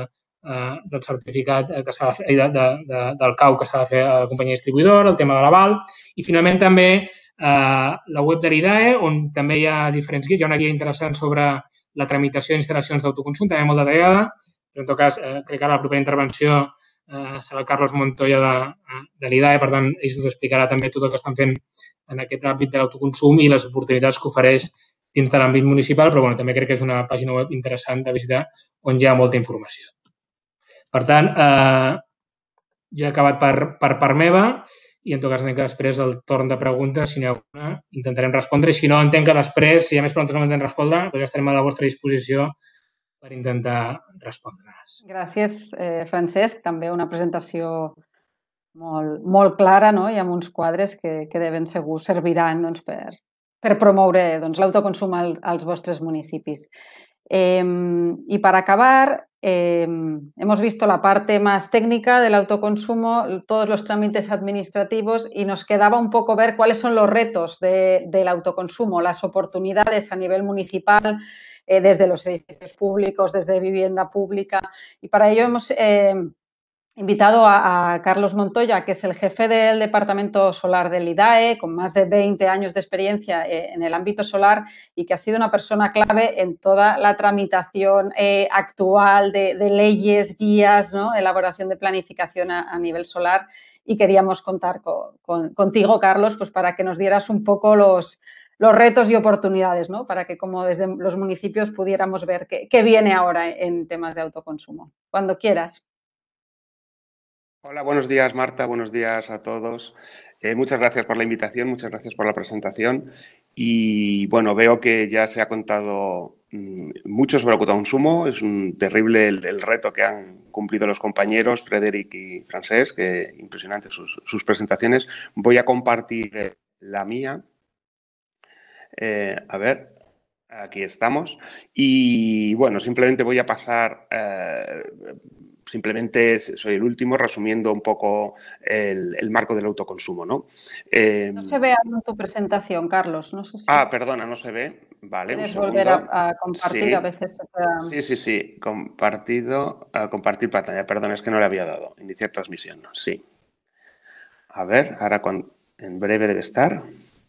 del certificat que s'ha de fer, del CAU que s'ha de fer a la companyia distribuïdora, el tema de l'aval. I finalment també la web de l'IDAE, on també hi ha diferents guies. Hi ha una guia interessant sobre la tramitació d'instal·lacions d'autoconsum, també molt detallada. Però en tot cas, crec que a la propera intervenció serà el Carlos Montoya de l'IDAE, per tant, ells us explicarà també tot el que estan fent en aquest àmbit de l'autoconsum i les oportunitats que ofereix dins de l'àmbit municipal, però també crec que és una pàgina web interessant de visitar on hi ha molta informació. Per tant, ja he acabat per part meva i en tot cas entenc que després el torn de preguntes, si n'hi ha alguna, intentarem respondre i si no, entenc que després, si hi ha més preguntes que no m'entén respondre, ja estarem a la vostra disposició per intentar respondre-les. Gràcies, Francesc. També una presentació molt clara i amb uns quadres que de ben segur serviran per promoure l'autoconsum als vostres municipis. Y para acabar, hemos visto la parte más técnica del autoconsumo, todos los trámites administrativos y nos quedaba un poco ver cuáles son los retos del autoconsumo, las oportunidades a nivel municipal, desde los edificios públicos, desde vivienda pública. Y para ello hemos invitado a Carlos Montoya, que es el jefe del Departamento Solar del IDAE, con más de 20 años de experiencia en el ámbito solar y que ha sido una persona clave en toda la tramitación actual de leyes, guías, elaboración de planificación a nivel solar. Y queríamos contar contigo, Carlos, pues para que nos dieras un poco los retos y oportunidades, para que como desde los municipios pudiéramos ver qué viene ahora en temas de autoconsumo. Cuando quieras. Hola, buenos días, Marta. Buenos días a todos. Muchas gracias por la invitación, muchas gracias por la presentación. Y bueno, veo que ya se ha contado mucho sobre autoconsumo. Es un terrible el reto que han cumplido los compañeros, Frederic y Francesc, que impresionantes sus presentaciones. Voy a compartir la mía. A ver, aquí estamos. Y bueno, simplemente voy a pasar... Simplemente soy el último, resumiendo un poco el marco del autoconsumo, ¿no? No se ve en tu presentación, Carlos. No sé si... perdona, no se ve. Vale, ¿Puedes volver a compartir? Sí. A veces se queda... Sí. Compartido. Compartir pantalla. Perdón, es que no le había dado. Iniciar transmisión. Sí. A ver, ahora en breve debe estar.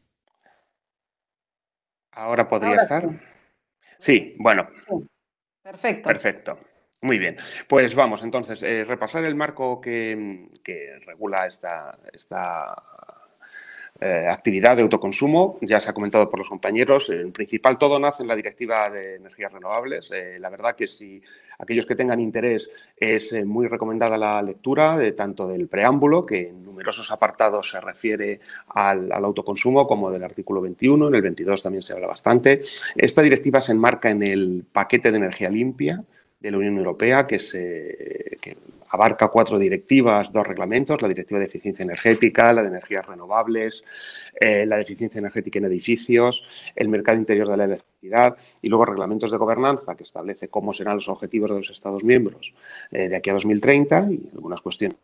Ahora podría estar. Sí, bueno. Sí. Perfecto. Muy bien, pues vamos entonces a repasar el marco que regula esta actividad de autoconsumo. Ya se ha comentado por los compañeros. En principal, todo nace en la Directiva de Energías Renovables. La verdad que si aquellos que tengan interés es muy recomendada la lectura tanto del preámbulo, que en numerosos apartados se refiere al autoconsumo, como del artículo 21. En el 22 también se habla bastante. Esta directiva se enmarca en el paquete de energía limpia de la Unión Europea, que abarca 4 directivas, 2 reglamentos, la Directiva de Eficiencia Energética, la de Energías Renovables, la de Eficiencia Energética en Edificios, el mercado interior de la electricidad y luego reglamentos de gobernanza que establece cómo serán los objetivos de los Estados miembros de aquí a 2030 y algunas cuestiones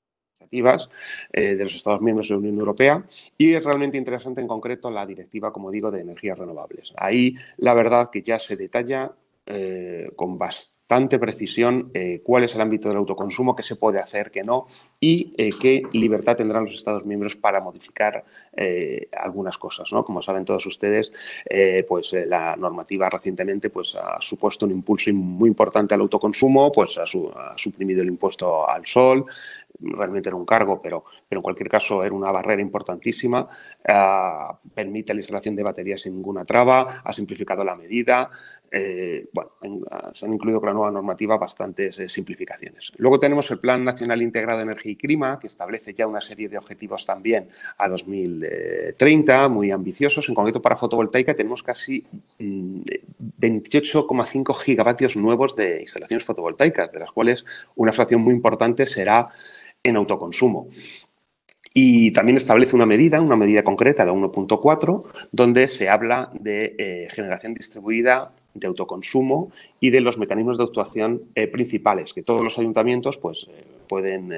de los Estados miembros de la Unión Europea, y es realmente interesante en concreto la directiva, como digo, de energías renovables. Ahí la verdad que ya se detalla con bastante precisión cuál es el ámbito del autoconsumo, qué se puede hacer, qué no, y qué libertad tendrán los Estados miembros para modificar algunas cosas, ¿no? Como saben todos ustedes, la normativa recientemente ha supuesto un impulso muy importante al autoconsumo, ha suprimido el impuesto al sol. Realmente era un cargo, pero en cualquier caso era una barrera importantísima. Permite la instalación de baterías sin ninguna traba, ha simplificado la medida. Se han incluido con la nueva normativa bastantes simplificaciones. Luego tenemos el Plan Nacional Integrado de Energía y Clima, que establece ya una serie de objetivos también a 2030, muy ambiciosos. En concreto, para fotovoltaica tenemos casi 28,5 gigavatios nuevos de instalaciones fotovoltaicas, de las cuales una fracción muy importante será en autoconsumo. Y también establece una medida concreta, la 1.4, donde se habla de generación distribuida, de autoconsumo y de los mecanismos de actuación principales, que todos los ayuntamientos pueden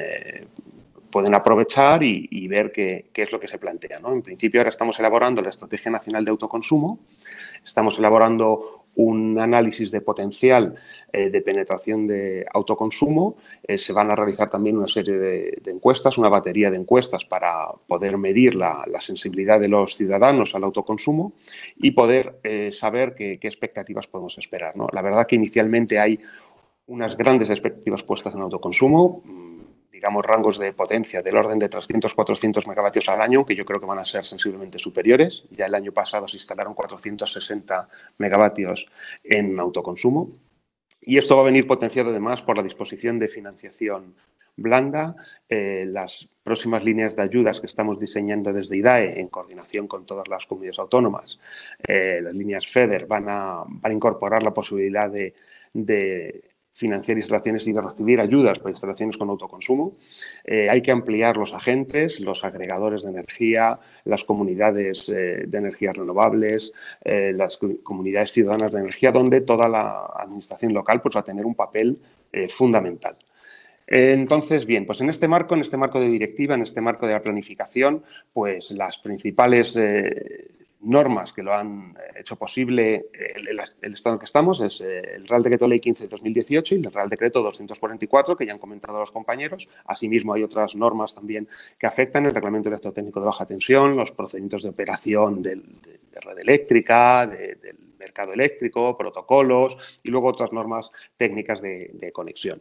aprovechar y ver qué es lo que se plantea, ¿no? En principio, ahora estamos elaborando la Estrategia Nacional de Autoconsumo, estamos elaborando un análisis de potencial de penetración de autoconsumo. Se van a realizar también una serie de encuestas, una batería de encuestas para poder medir la sensibilidad de los ciudadanos al autoconsumo y poder saber qué expectativas podemos esperar, ¿no? La verdad que inicialmente hay unas grandes expectativas puestas en autoconsumo, digamos, rangos de potencia del orden de 300-400 megavatios al año, que yo creo que van a ser sensiblemente superiores. Ya el año pasado se instalaron 460 megavatios en autoconsumo. Y esto va a venir potenciado además por la disposición de financiación blanda. Las próximas líneas de ayudas que estamos diseñando desde IDAE, en coordinación con todas las comunidades autónomas, las líneas FEDER, van a incorporar la posibilidad de financiar instalaciones y de recibir ayudas para instalaciones con autoconsumo. Hay que ampliar los agentes, los agregadores de energía, las comunidades de energías renovables, las comunidades ciudadanas de energía, donde toda la administración local va a tener un papel fundamental. Entonces, bien, pues en este marco de directiva, en este marco de la planificación, pues las principales normas que lo han hecho posible el estado en que estamos es el Real Decreto Ley 15 de 2018 y el Real Decreto 244, que ya han comentado los compañeros. Asimismo, hay otras normas también que afectan el Reglamento Electrotécnico de Baja Tensión, los procedimientos de operación de red eléctrica, del mercado eléctrico, protocolos y luego otras normas técnicas de conexión.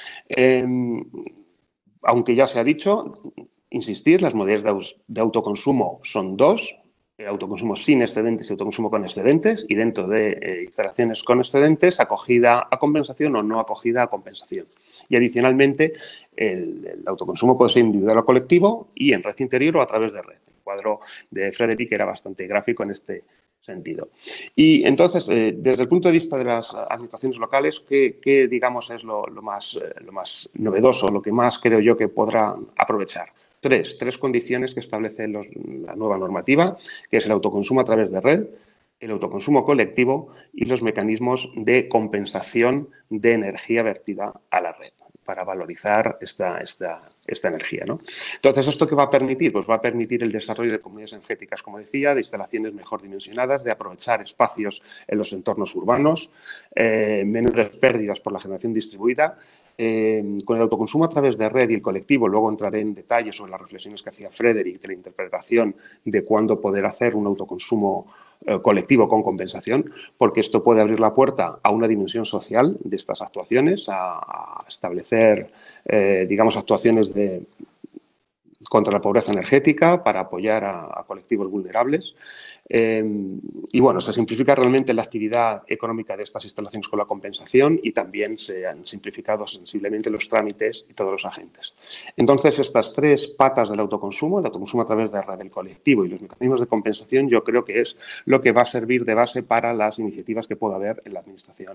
Aunque ya se ha dicho, insistir, las modalidades de autoconsumo son 2. Autoconsumo sin excedentes y autoconsumo con excedentes, y dentro de instalaciones con excedentes, acogida a compensación o no acogida a compensación. Y adicionalmente, el autoconsumo puede ser individual o colectivo y en red interior o a través de red. El cuadro de Frederick era bastante gráfico en este sentido. Y entonces, desde el punto de vista de las administraciones locales, ¿qué digamos es lo más novedoso, lo que más creo yo que podrán aprovechar? Tres condiciones que establece la nueva normativa, que es el autoconsumo a través de red, el autoconsumo colectivo y los mecanismos de compensación de energía vertida a la red para valorizar esta energía, ¿no? Entonces, ¿esto qué va a permitir? Pues va a permitir el desarrollo de comunidades energéticas, como decía, de instalaciones mejor dimensionadas, de aprovechar espacios en los entornos urbanos, menores pérdidas por la generación distribuida. Con el autoconsumo a través de red y el colectivo, luego entraré en detalle sobre las reflexiones que hacía Frederick de la interpretación de cuándo poder hacer un autoconsumo colectivo con compensación, porque esto puede abrir la puerta a una dimensión social de estas actuaciones, a establecer, digamos, actuaciones contra la pobreza energética para apoyar a colectivos vulnerables. Y bueno, se simplifica realmente la actividad económica de estas instalaciones con la compensación y también se han simplificado sensiblemente los trámites y todos los agentes. Entonces, estas 3 patas del autoconsumo, el autoconsumo a través de la red del colectivo y los mecanismos de compensación, yo creo que es lo que va a servir de base para las iniciativas que pueda haber en la administración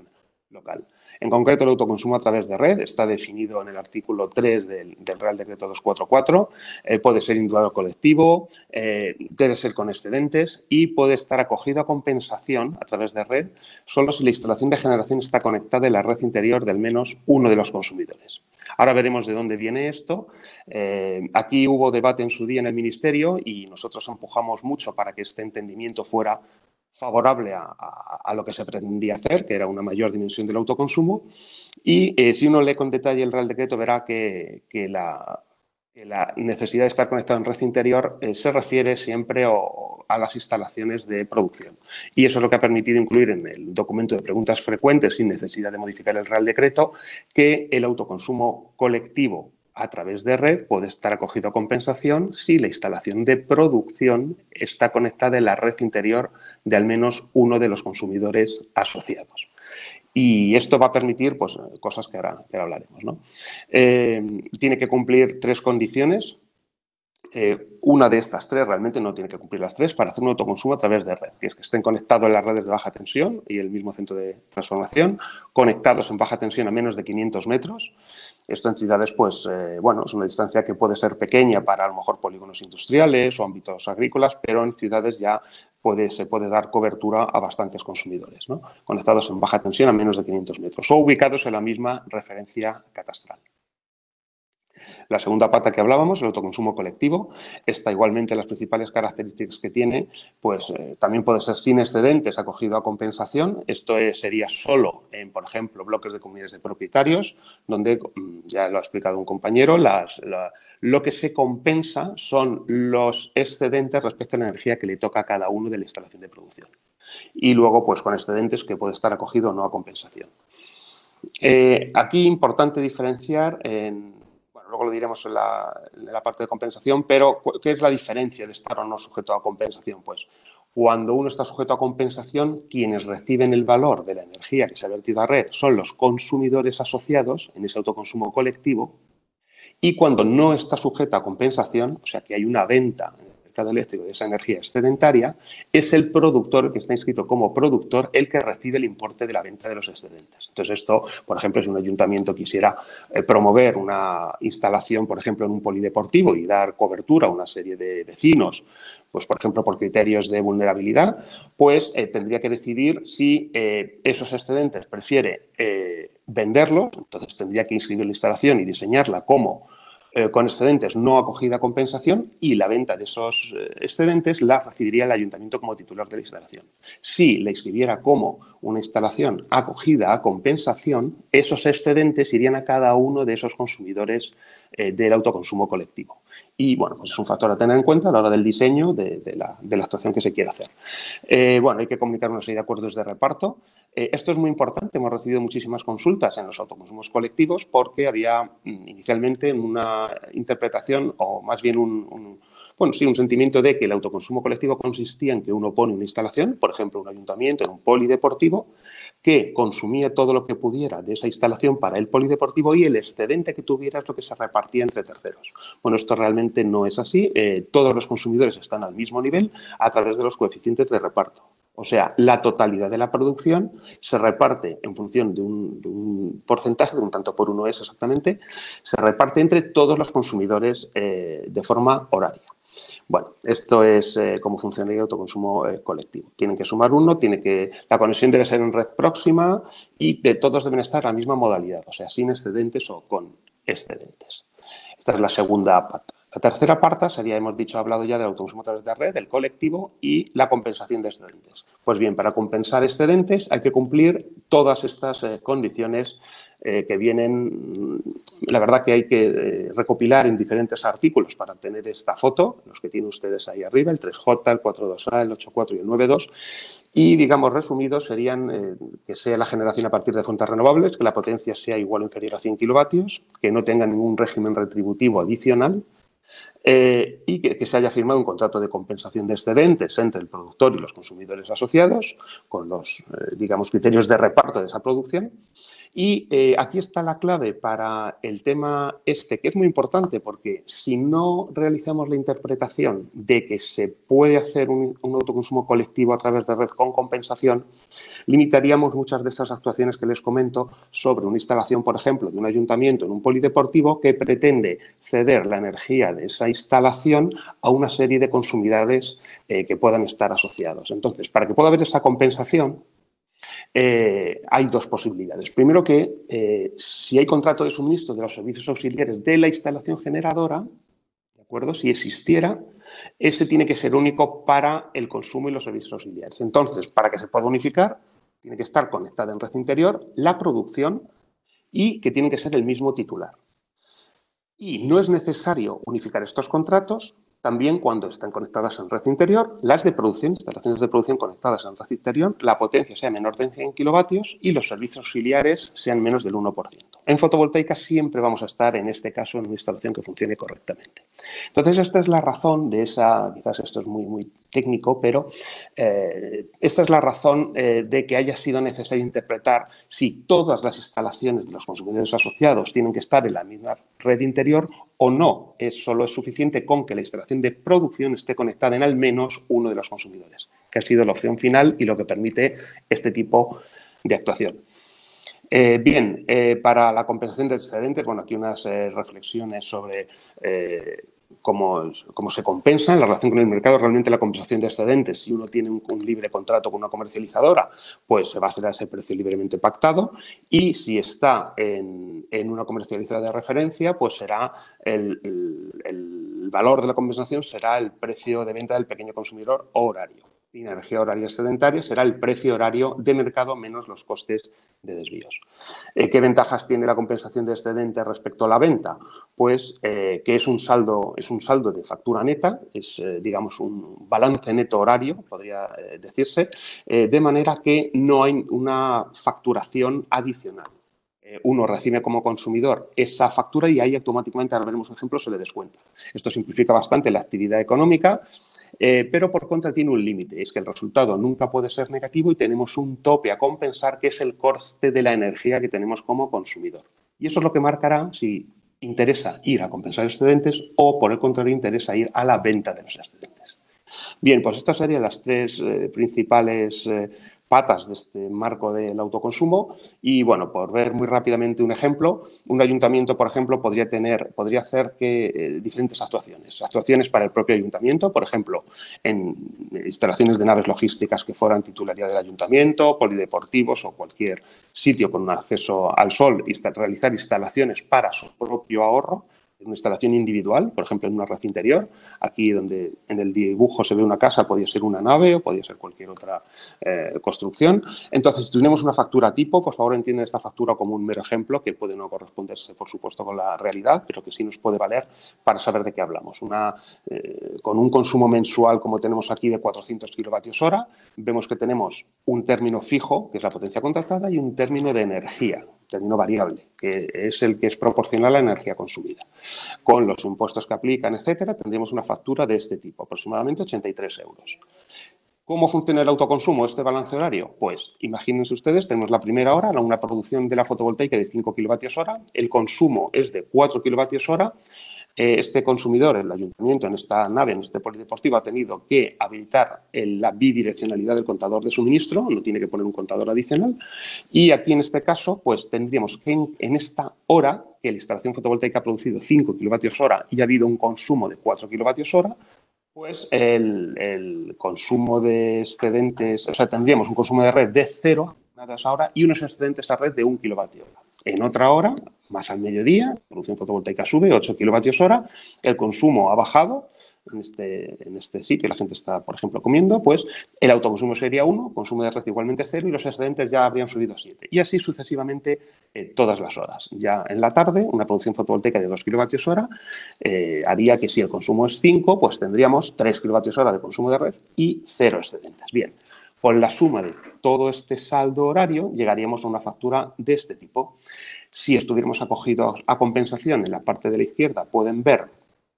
local. En concreto, el autoconsumo a través de red está definido en el artículo 3 del Real Decreto 244. Puede ser individual o colectivo, debe ser con excedentes y puede estar acogido a compensación a través de red solo si la instalación de generación está conectada en la red interior de al menos uno de los consumidores. Ahora veremos de dónde viene esto. Aquí hubo debate en su día en el Ministerio y nosotros empujamos mucho para que este entendimiento fuera favorable a lo que se pretendía hacer, que era una mayor dimensión del autoconsumo. Y si uno lee con detalle el Real Decreto, verá que la necesidad de estar conectado en red interior se refiere siempre a las instalaciones de producción. Y eso es lo que ha permitido incluir en el documento de preguntas frecuentes, sin necesidad de modificar el Real Decreto, que el autoconsumo colectivo a través de red puede estar acogido a compensación si la instalación de producción está conectada en la red interior de al menos uno de los consumidores asociados. Y esto va a permitir pues, cosas que ahora hablaremos, ¿no? Tiene que cumplir 3 condiciones. Una de estas 3 realmente no tiene que cumplir las 3 para hacer un autoconsumo a través de red. Que es que estén conectados en las redes de baja tensión y el mismo centro de transformación, conectados en baja tensión a menos de 500 metros. Esto en ciudades, pues, bueno, es una distancia que puede ser pequeña para a lo mejor polígonos industriales o ámbitos agrícolas, pero en ciudades ya se puede dar cobertura a bastantes consumidores, ¿no? Conectados en baja tensión a menos de 500 metros o ubicados en la misma referencia catastral. La segunda pata que hablábamos, el autoconsumo colectivo, esta igualmente las principales características que tiene, pues también puede ser sin excedentes acogido a compensación. Esto sería solo en, por ejemplo, bloques de comunidades de propietarios, donde, ya lo ha explicado un compañero, lo que se compensa son los excedentes respecto a la energía que le toca a cada uno de la instalación de producción. Y luego, pues con excedentes que puede estar acogido o no a compensación. Aquí importante diferenciar luego lo diremos en la parte de compensación, pero ¿qué es la diferencia de estar o no sujeto a compensación? Pues cuando uno está sujeto a compensación, quienes reciben el valor de la energía que se ha vertido a red son los consumidores asociados en ese autoconsumo colectivo, y cuando no está sujeto a compensación, o sea que hay una venta en el mercado eléctrico de esa energía excedentaria, es el productor, el que está inscrito como productor, el que recibe el importe de la venta de los excedentes. Entonces esto, por ejemplo, si un ayuntamiento quisiera promover una instalación, por ejemplo, en un polideportivo y dar cobertura a una serie de vecinos, pues por ejemplo, por criterios de vulnerabilidad, pues tendría que decidir si esos excedentes prefiere venderlos, entonces tendría que inscribir la instalación y diseñarla como con excedentes no acogida a compensación, y la venta de esos excedentes la recibiría el ayuntamiento como titular de la instalación. Si la inscribiera como una instalación acogida a compensación, esos excedentes irían a cada uno de esos consumidores del autoconsumo colectivo. Y bueno, pues es un factor a tener en cuenta a la hora del diseño de la actuación que se quiere hacer. Bueno, hay que comunicar una serie de acuerdos de reparto. Esto es muy importante. Hemos recibido muchísimas consultas en los autoconsumos colectivos porque había inicialmente una interpretación, o más bien un sentimiento de que el autoconsumo colectivo consistía en que uno pone una instalación, por ejemplo, un ayuntamiento en un polideportivo, que consumía todo lo que pudiera de esa instalación para el polideportivo y el excedente que tuviera es lo que se repartía entre terceros. Bueno, esto realmente no es así. Todos los consumidores están al mismo nivel a través de los coeficientes de reparto. O sea, la totalidad de la producción se reparte en función de un porcentaje, de un tanto por uno es exactamente, se reparte entre todos los consumidores de forma horaria. Bueno, esto es cómo funciona el autoconsumo colectivo. Tienen que sumar uno, la conexión debe ser en red próxima y todos deben estar en la misma modalidad, o sea, sin excedentes o con excedentes. Esta es la segunda pata. La tercera parte sería, hablado ya del autoconsumo a través de red, del colectivo y la compensación de excedentes. Pues bien, para compensar excedentes hay que cumplir todas estas condiciones que vienen, la verdad que hay que recopilar en diferentes artículos para tener esta foto, los que tienen ustedes ahí arriba, el 3J, el 4.2A, el 8.4 y el 9.2. Y, digamos, resumidos serían que sea la generación a partir de fuentes renovables, que la potencia sea igual o inferior a 100 kilovatios, que no tenga ningún régimen retributivo adicional, y que se haya firmado un contrato de compensación de excedentes entre el productor y los consumidores asociados, con los, digamos, criterios de reparto de esa producción, Y aquí está la clave para el tema que es muy importante porque si no realizamos la interpretación de que se puede hacer un autoconsumo colectivo a través de red con compensación, limitaríamos muchas de esas actuaciones que les comento sobre una instalación, por ejemplo, de un ayuntamiento en un polideportivo que pretende ceder la energía de esa instalación a una serie de consumidores que puedan estar asociados. Entonces, para que pueda haber esa compensación, hay dos posibilidades. Primero que si hay contrato de suministro de los servicios auxiliares de la instalación generadora, ¿de acuerdo? Si existiera, ese tiene que ser único para el consumo y los servicios auxiliares. Entonces, para que se pueda unificar, tiene que estar conectada en red interior la producción y que tiene que ser el mismo titular. Y no es necesario unificar estos contratos también cuando están conectadas en red interior, las de producción, instalaciones de producción conectadas en red interior, la potencia sea menor de 100 kilovatios y los servicios auxiliares sean menos del 1%. En fotovoltaica siempre vamos a estar, en este caso, en una instalación que funcione correctamente. Entonces, esta es la razón de esa, quizás esto es muy técnico, pero esta es la razón de que haya sido necesario interpretar si todas las instalaciones de los consumidores asociados tienen que estar en la misma red interior o no. Solo es suficiente con que la instalación de producción esté conectada en al menos uno de los consumidores, que ha sido la opción final y lo que permite este tipo de actuación. Para la compensación de excedentes, bueno, aquí unas reflexiones sobre cómo se compensa en la relación con el mercado. Realmente la compensación de excedentes, si uno tiene un libre contrato con una comercializadora, pues se va a hacer a ese precio libremente pactado, y si está en una comercializadora de referencia, pues será el valor de la compensación será el precio de venta del pequeño consumidor horario. Y la energía horaria excedentaria será el precio horario de mercado menos los costes de desvíos. ¿Qué ventajas tiene la compensación de excedentes respecto a la venta? Pues que es un saldo de factura neta, es digamos un balance neto horario, podría decirse, de manera que no hay una facturación adicional. Uno recibe como consumidor esa factura y ahí automáticamente, ahora veremos un ejemplo, se le descuenta. Esto simplifica bastante la actividad económica, pero por contra tiene un límite, es que el resultado nunca puede ser negativo y tenemos un tope a compensar, que es el coste de la energía que tenemos como consumidor. Y eso es lo que marcará si interesa ir a compensar excedentes o, por el contrario, interesa ir a la venta de los excedentes. Bien, pues estas serían las tres principales patas de este marco del autoconsumo. Y, bueno, por ver muy rápidamente un ejemplo, un ayuntamiento, por ejemplo, podría hacer diferentes actuaciones. Actuaciones para el propio ayuntamiento, por ejemplo, en instalaciones de naves logísticas que fueran titularidad del ayuntamiento, polideportivos o cualquier sitio con un acceso al sol, y realizar instalaciones para su propio ahorro. Una instalación individual, por ejemplo, en una red interior. Aquí donde en el dibujo se ve una casa, podría ser una nave o podría ser cualquier otra construcción. Entonces, si tenemos una factura tipo, por favor entiendan esta factura como un mero ejemplo que puede no corresponderse, por supuesto, con la realidad, pero que sí nos puede valer para saber de qué hablamos. Con un consumo mensual, como tenemos aquí, de 400 kilovatios hora, vemos que tenemos un término fijo, que es la potencia contratada, y un término de energía, término variable, que es el que es proporcional a la energía consumida. Con los impuestos que aplican, etcétera, tendríamos una factura de este tipo, aproximadamente 83 euros. ¿Cómo funciona el autoconsumo, este balance horario? Pues imagínense ustedes, tenemos la primera hora, una producción de la fotovoltaica de 5 kilovatios hora, el consumo es de 4 kilovatios hora. Este consumidor, el ayuntamiento, en esta nave, en este polideportivo, ha tenido que habilitar la bidireccionalidad del contador de suministro, no tiene que poner un contador adicional. Y aquí, en este caso, pues tendríamos que en esta hora, que la instalación fotovoltaica ha producido 5 kilovatios hora y ha habido un consumo de 4 kilovatios hora, pues el consumo de excedentes, o sea, tendríamos un consumo de red de 0 ahora y unos excedentes a red de 1 kilovatio hora. En otra hora, más al mediodía, la producción fotovoltaica sube 8 kilovatios hora, el consumo ha bajado en este sitio, la gente está, por ejemplo, comiendo, pues el autoconsumo sería 1, consumo de red igualmente 0 y los excedentes ya habrían subido a 7. Y así sucesivamente todas las horas. Ya en la tarde, una producción fotovoltaica de 2 kilovatios hora haría que si el consumo es 5, pues tendríamos 3 kilovatios hora de consumo de red y 0 excedentes. Bien. Con la suma de todo este saldo horario llegaríamos a una factura de este tipo. Si estuviéramos acogidos a compensación, en la parte de la izquierda pueden ver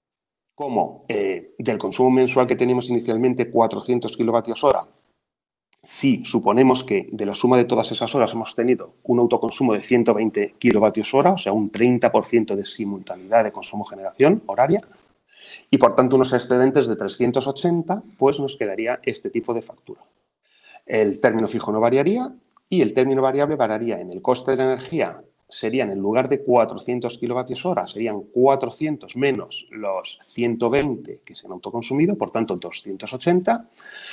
cómo del consumo mensual que teníamos inicialmente, 400 kilovatios hora, si suponemos que de la suma de todas esas horas hemos tenido un autoconsumo de 120 kilovatios hora, o sea, un 30% de simultaneidad de consumo-generación horaria, y por tanto unos excedentes de 380, pues nos quedaría este tipo de factura. El término fijo no variaría y el término variable variaría en el coste de la energía. Serían, en lugar de 400 kilovatios hora, serían 400 menos los 120 que se han autoconsumido, por tanto 280,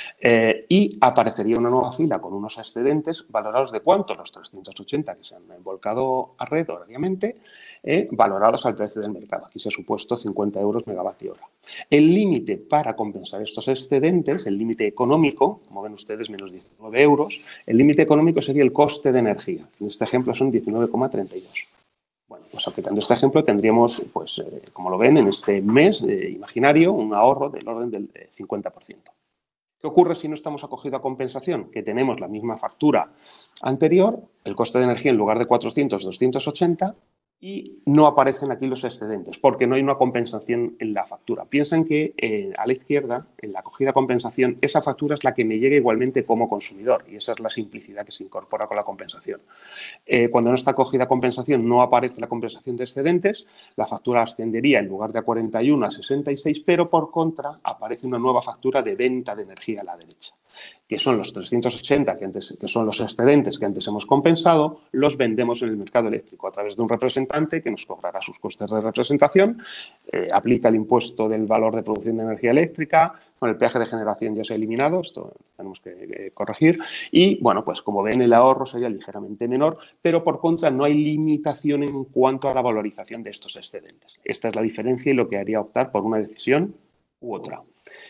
y aparecería una nueva fila con unos excedentes valorados de cuánto, los 380 que se han volcado a red horariamente, valorados al precio del mercado. Aquí se ha supuesto 50 euros megavatio hora. El límite para compensar estos excedentes, el límite económico, como ven ustedes, menos 19 euros, el límite económico sería el coste de energía. En este ejemplo son 19,32. Bueno, pues aplicando este ejemplo tendríamos, pues, como lo ven, en este mes imaginario, un ahorro del orden del 50%. ¿Qué ocurre si no estamos acogidos a compensación? Que tenemos la misma factura anterior, el coste de energía en lugar de 400, 280, y no aparecen aquí los excedentes, porque no hay una compensación en la factura. Piensen que a la izquierda, en la acogida a compensación, esa factura es la que me llega igualmente como consumidor, y esa es la simplicidad que se incorpora con la compensación. Cuando no está acogida a compensación, no aparece la compensación de excedentes, la factura ascendería en lugar de a 41 a 66, pero por contra aparece una nueva factura de venta de energía a la derecha, que son los 380, que son los excedentes que antes hemos compensado, los vendemos en el mercado eléctrico a través de un representante que nos cobrará sus costes de representación, aplica el impuesto del valor de producción de energía eléctrica, con el peaje de generación ya se ha eliminado, esto tenemos que corregir, y bueno, pues como ven el ahorro sería ligeramente menor, pero por contra no hay limitación en cuanto a la valorización de estos excedentes. Esta es la diferencia y lo que haría optar por una decisión u otra.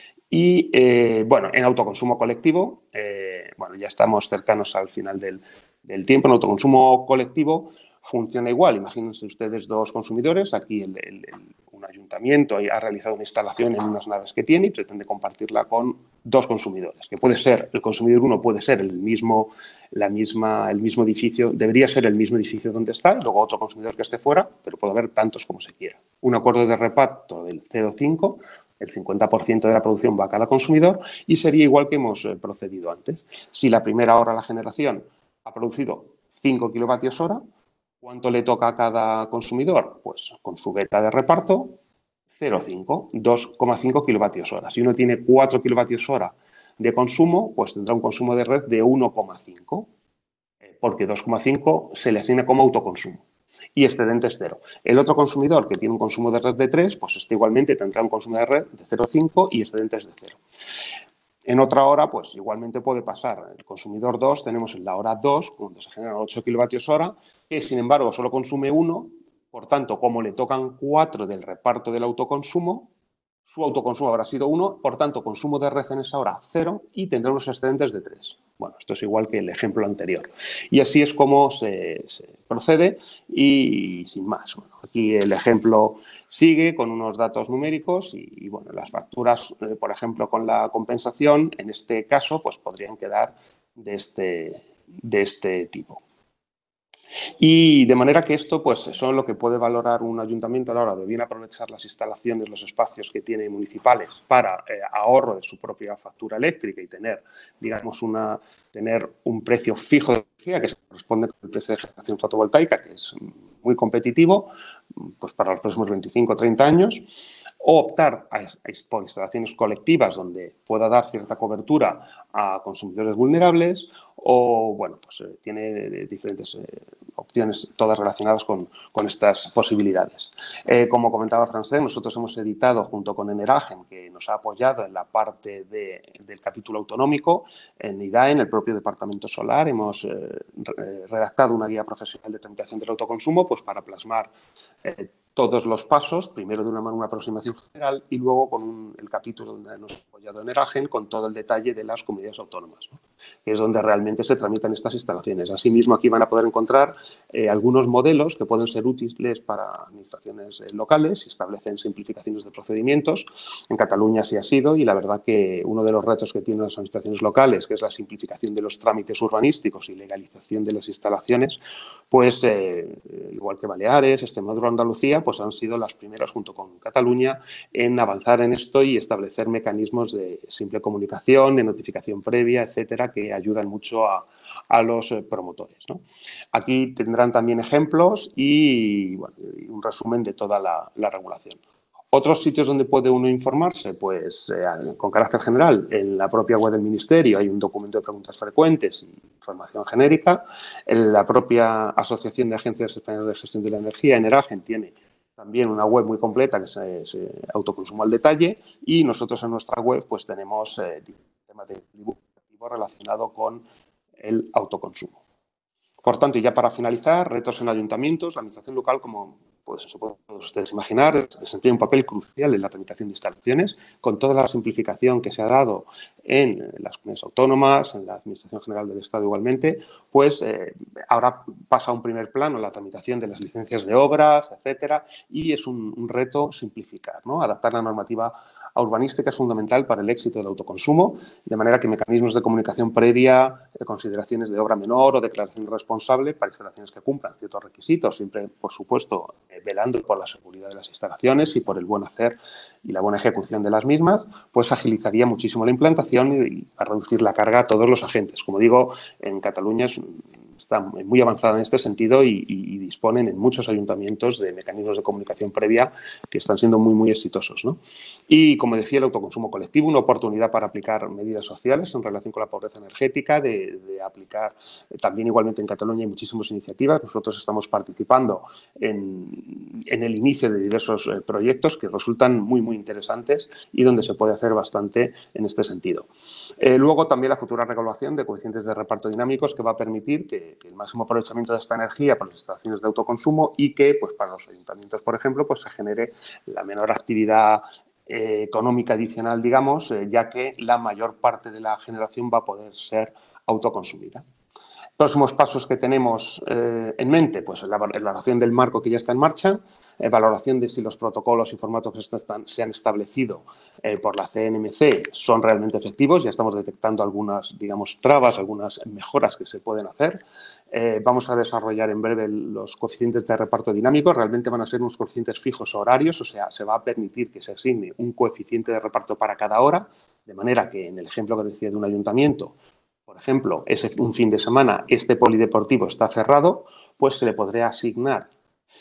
Y, bueno, en autoconsumo colectivo, bueno, ya estamos cercanos al final del tiempo. En autoconsumo colectivo funciona igual. Imagínense ustedes dos consumidores. Aquí un ayuntamiento ha realizado una instalación en unas naves que tiene y pretende compartirla con dos consumidores, que puede ser, el consumidor uno puede ser el mismo edificio, debería ser el mismo edificio donde está, y luego otro consumidor que esté fuera, pero puede haber tantos como se quiera. Un acuerdo de reparto del 0,5, el 50% de la producción va a cada consumidor y sería igual que hemos procedido antes. Si la primera hora la generación ha producido 5 kilovatios hora, ¿cuánto le toca a cada consumidor? Pues con su beta de reparto, 0,5, 2,5 kilovatios hora. Si uno tiene 4 kilovatios hora de consumo, pues tendrá un consumo de red de 1,5, porque 2,5 se le asigna como autoconsumo. Y excedente es 0. El otro consumidor que tiene un consumo de red de 3, pues este igualmente tendrá un consumo de red de 0,5 y excedente es de 0. En otra hora, pues igualmente puede pasar. El consumidor 2, tenemos en la hora 2, donde se generan 8 kilovatios hora, que sin embargo solo consume 1, por tanto, como le tocan 4 del reparto del autoconsumo, su autoconsumo habrá sido 1, por tanto, consumo de red en esa hora 0 y tendrá unos excedentes de 3. Bueno, esto es igual que el ejemplo anterior. Y así es como se procede y sin más. Bueno, aquí el ejemplo sigue con unos datos numéricos y bueno, las facturas, por ejemplo, con la compensación, en este caso, pues podrían quedar de este tipo. Y de manera que esto, pues, son lo que puede valorar un ayuntamiento a la hora de bien aprovechar las instalaciones, los espacios que tiene municipales para ahorro de su propia factura eléctrica y tener, digamos, tener un precio fijo de energía que se corresponde con el precio de generación fotovoltaica, que es muy competitivo, pues para los próximos 25 o 30 años, o optar por instalaciones colectivas donde pueda dar cierta cobertura a consumidores vulnerables, o, bueno, pues tiene diferentes opciones, todas relacionadas con estas posibilidades. Como comentaba Francesc, nosotros hemos editado junto con Eneragen, que nos ha apoyado en la parte del capítulo autonómico, en IDAE, en el propio Departamento Solar, hemos redactado una guía profesional de tramitación del autoconsumo, pues para plasmar todos los pasos, primero de una aproximación general y luego con el capítulo donde hemos apoyado en Eneragen con todo el detalle de las comunidades autónomas, ¿no? Que es donde realmente se tramitan estas instalaciones. Asimismo, aquí van a poder encontrar algunos modelos que pueden ser útiles para administraciones locales y establecen simplificaciones de procedimientos. En Cataluña sí ha sido y la verdad que uno de los retos que tienen las administraciones locales, que es la simplificación de los trámites urbanísticos y legalización legalización de las instalaciones, pues igual que Baleares, Extremadura, Andalucía, pues han sido las primeras junto con Cataluña en avanzar en esto y establecer mecanismos de simple comunicación, de notificación previa, etcétera, que ayudan mucho a los promotores, ¿no? Aquí tendrán también ejemplos y bueno, un resumen de toda la regulación. Otros sitios donde puede uno informarse, pues con carácter general, en la propia web del Ministerio hay un documento de preguntas frecuentes y información genérica. En la propia Asociación de Agencias Españolas de Gestión de la Energía, ENERAGEN, tiene también una web muy completa que es autoconsumo al detalle, y nosotros en nuestra web pues tenemos temas de divulgativo relacionado con el autoconsumo. Por tanto, y ya para finalizar, retos en ayuntamientos. La administración local, como se pueden ustedes imaginar, desempeña un papel crucial en la tramitación de instalaciones, con toda la simplificación que se ha dado en las comunidades autónomas, en la Administración General del Estado igualmente, pues ahora pasa a un primer plano la tramitación de las licencias de obras, etcétera, y es un reto simplificar, ¿no? Adaptar la normativa urbanística es fundamental para el éxito del autoconsumo, de manera que mecanismos de comunicación previa, consideraciones de obra menor o declaración responsable para instalaciones que cumplan ciertos requisitos, siempre, por supuesto, velando por la seguridad de las instalaciones y por el buen hacer y la buena ejecución de las mismas, pues agilizaría muchísimo la implantación y a reducir la carga a todos los agentes. Como digo, en Cataluña está muy avanzada en este sentido y disponen en muchos ayuntamientos de mecanismos de comunicación previa que están siendo muy exitosos, ¿no? Y, como decía, el autoconsumo colectivo, una oportunidad para aplicar medidas sociales en relación con la pobreza energética, de aplicar también igualmente en Cataluña hay muchísimas iniciativas. Nosotros estamos participando en el inicio de diversos proyectos que resultan muy interesantes y donde se puede hacer bastante en este sentido. Luego también la futura regulación de coeficientes de reparto dinámicos que va a permitir que el máximo aprovechamiento de esta energía para las instalaciones de autoconsumo y que, pues, para los ayuntamientos, por ejemplo, pues se genere la menor actividad económica adicional, digamos, ya que la mayor parte de la generación va a poder ser autoconsumida. Próximos pasos que tenemos en mente, pues la valoración del marco que ya está en marcha, valoración de si los protocolos y formatos que se han establecido por la CNMC son realmente efectivos. Ya estamos detectando algunas, digamos, trabas, algunas mejoras que se pueden hacer. Vamos a desarrollar en breve los coeficientes de reparto dinámico. Realmente van a ser unos coeficientes fijos horarios, o sea, se va a permitir que se asigne un coeficiente de reparto para cada hora, de manera que en el ejemplo que decía de un ayuntamiento, por ejemplo, un fin de semana este polideportivo está cerrado, pues se le podría asignar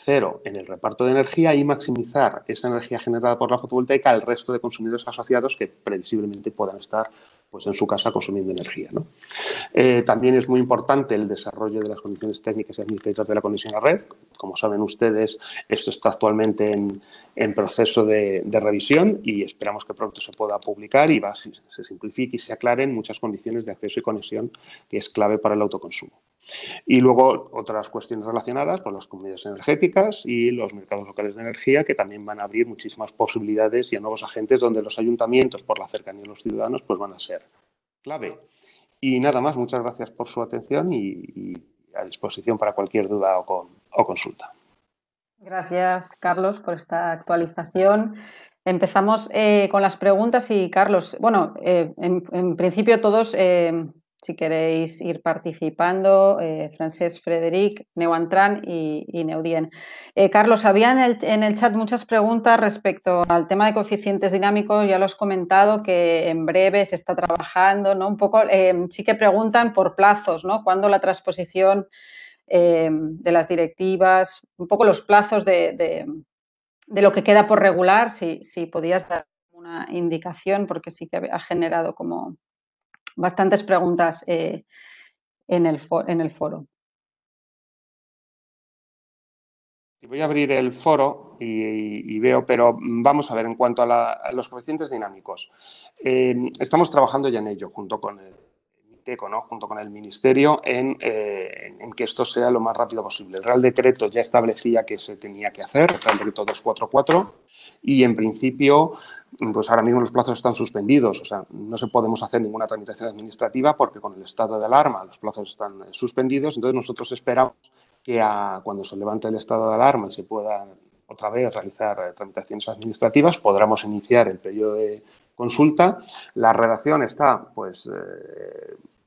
0 en el reparto de energía y maximizar esa energía generada por la fotovoltaica al resto de consumidores asociados que previsiblemente puedan estar, pues, en su casa consumiendo energía, ¿no? También es muy importante el desarrollo de las condiciones técnicas y administrativas de la conexión a red. Como saben ustedes, esto está actualmente en proceso de revisión y esperamos que pronto se pueda publicar y se simplifique y se aclaren muchas condiciones de acceso y conexión, que es clave para el autoconsumo. Y luego otras cuestiones relacionadas con las comunidades energéticas y los mercados locales de energía, que también van a abrir muchísimas posibilidades y a nuevos agentes donde los ayuntamientos, por la cercanía de los ciudadanos, pues van a ser clave. Y nada más, muchas gracias por su atención y a disposición para cualquier duda o consulta. Gracias, Carlos, por esta actualización. Empezamos con las preguntas y, Carlos, bueno, en principio todos, si queréis ir participando, Francesc, Frederic, Neuantran y Neudien. Carlos, había en el chat muchas preguntas respecto al tema de coeficientes dinámicos. Ya lo has comentado que en breve se está trabajando, ¿no? Un poco, sí que preguntan por plazos, ¿no? ¿Cuándo la transposición de las directivas, un poco los plazos de lo que queda por regular, si podías dar una indicación, porque sí que ha generado como bastantes preguntas en el foro. Voy a abrir el foro y veo, pero vamos a ver, en cuanto a los coeficientes dinámicos. Estamos trabajando ya en ello, junto con el MITECO, ¿no? Junto con el Ministerio, en que esto sea lo más rápido posible. El Real Decreto ya establecía que se tenía que hacer, el Real Decreto 244, y en principio, pues ahora mismo los plazos están suspendidos, o sea, no podemos hacer ninguna tramitación administrativa porque con el estado de alarma los plazos están suspendidos. Entonces nosotros esperamos que cuando se levante el estado de alarma y se puedan otra vez realizar tramitaciones administrativas, podremos iniciar el periodo de consulta. La redacción está, pues,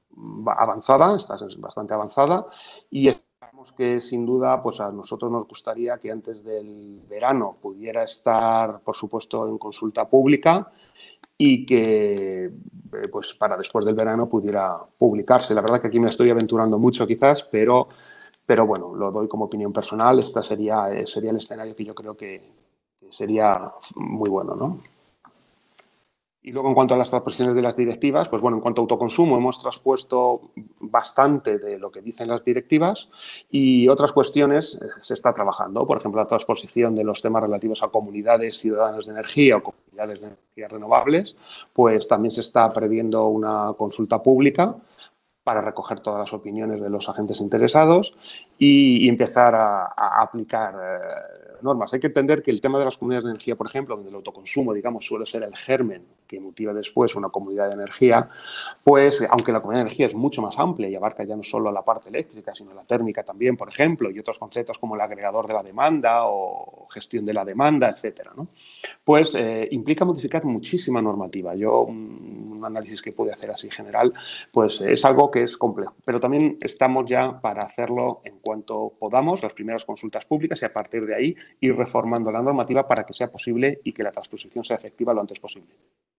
avanzada, está bastante avanzada y esperamos que sin duda pues a nosotros nos gustaría que antes del verano pudiera estar, por supuesto, en consulta pública y que pues para después del verano pudiera publicarse. La verdad que aquí me estoy aventurando mucho quizás, pero bueno, lo doy como opinión personal. Este sería el escenario que yo creo que sería muy bueno, ¿no? Y luego, en cuanto a las transposiciones de las directivas, pues bueno, en cuanto a autoconsumo, hemos traspuesto bastante de lo que dicen las directivas y otras cuestiones se está trabajando. Por ejemplo, la transposición de los temas relativos a comunidades ciudadanas de energía o comunidades de energías renovables, pues también se está previendo una consulta pública para recoger todas las opiniones de los agentes interesados y empezar a aplicar normas. Hay que entender que el tema de las comunidades de energía, por ejemplo, donde el autoconsumo, digamos, suele ser el germen que motiva después una comunidad de energía, pues aunque la comunidad de energía es mucho más amplia y abarca ya no solo la parte eléctrica, sino la térmica también, por ejemplo, y otros conceptos como el agregador de la demanda o gestión de la demanda, etcétera, ¿no? Pues implica modificar muchísima normativa. Yo, un análisis que pude hacer así general, pues es algo que es complejo, pero también estamos ya para hacerlo en cuanto podamos, las primeras consultas públicas y a partir de ahí ir reformando la normativa para que sea posible y que la transposición sea efectiva lo antes posible.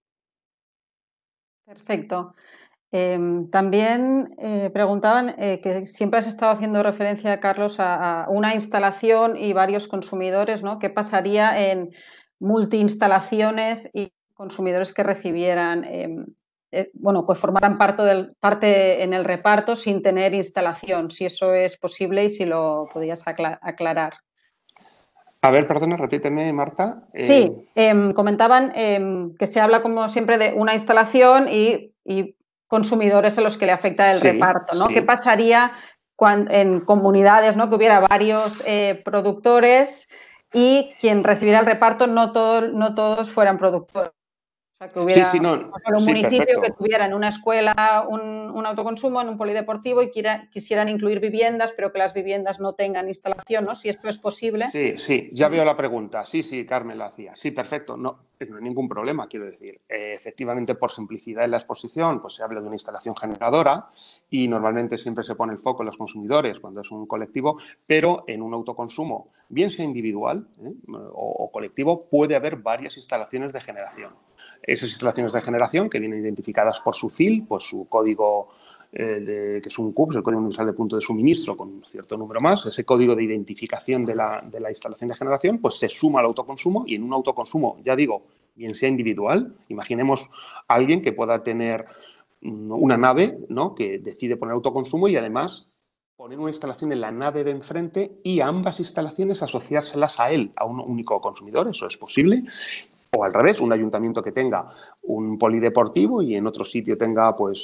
Perfecto. También preguntaban que siempre has estado haciendo referencia, Carlos, a una instalación y varios consumidores, ¿no? ¿Qué pasaría en multiinstalaciones y consumidores que recibieran, bueno, que formaran parte en el reparto sin tener instalación? Si eso es posible y si lo podías aclarar. A ver, perdona, repíteme, Marta. Sí, comentaban que se habla como siempre de una instalación y consumidores a los que le afecta el reparto, ¿no? Sí. ¿Qué pasaría en comunidades, ¿no? Que hubiera varios productores y quien recibiera el reparto no todos fueran productores? O sea, que hubiera un municipio perfecto. Que tuviera en una escuela un autoconsumo, en un polideportivo y quisieran incluir viviendas, pero que las viviendas no tengan instalación, ¿no? Si esto es posible. Sí, ya veo la pregunta. Sí, Carmen la hacía. Sí, perfecto. No hay ningún problema, quiero decir. Efectivamente, por simplicidad en la exposición, pues se habla de una instalación generadora y normalmente siempre se pone el foco en los consumidores cuando es un colectivo, pero en un autoconsumo, bien sea individual o colectivo, puede haber varias instalaciones de generación. Esas instalaciones de generación que vienen identificadas por su CIL, por su código que es un CUP, el Código Universal de Punto de Suministro, con un cierto número más, ese código de identificación de la instalación de generación, pues se suma al autoconsumo y en un autoconsumo, ya digo, bien sea individual, imaginemos a alguien que pueda tener una nave, ¿no? Que decide poner autoconsumo y además poner una instalación en la nave de enfrente y ambas instalaciones asociárselas a él, a un único consumidor, eso es posible. O al revés, un ayuntamiento que tenga un polideportivo y en otro sitio tenga pues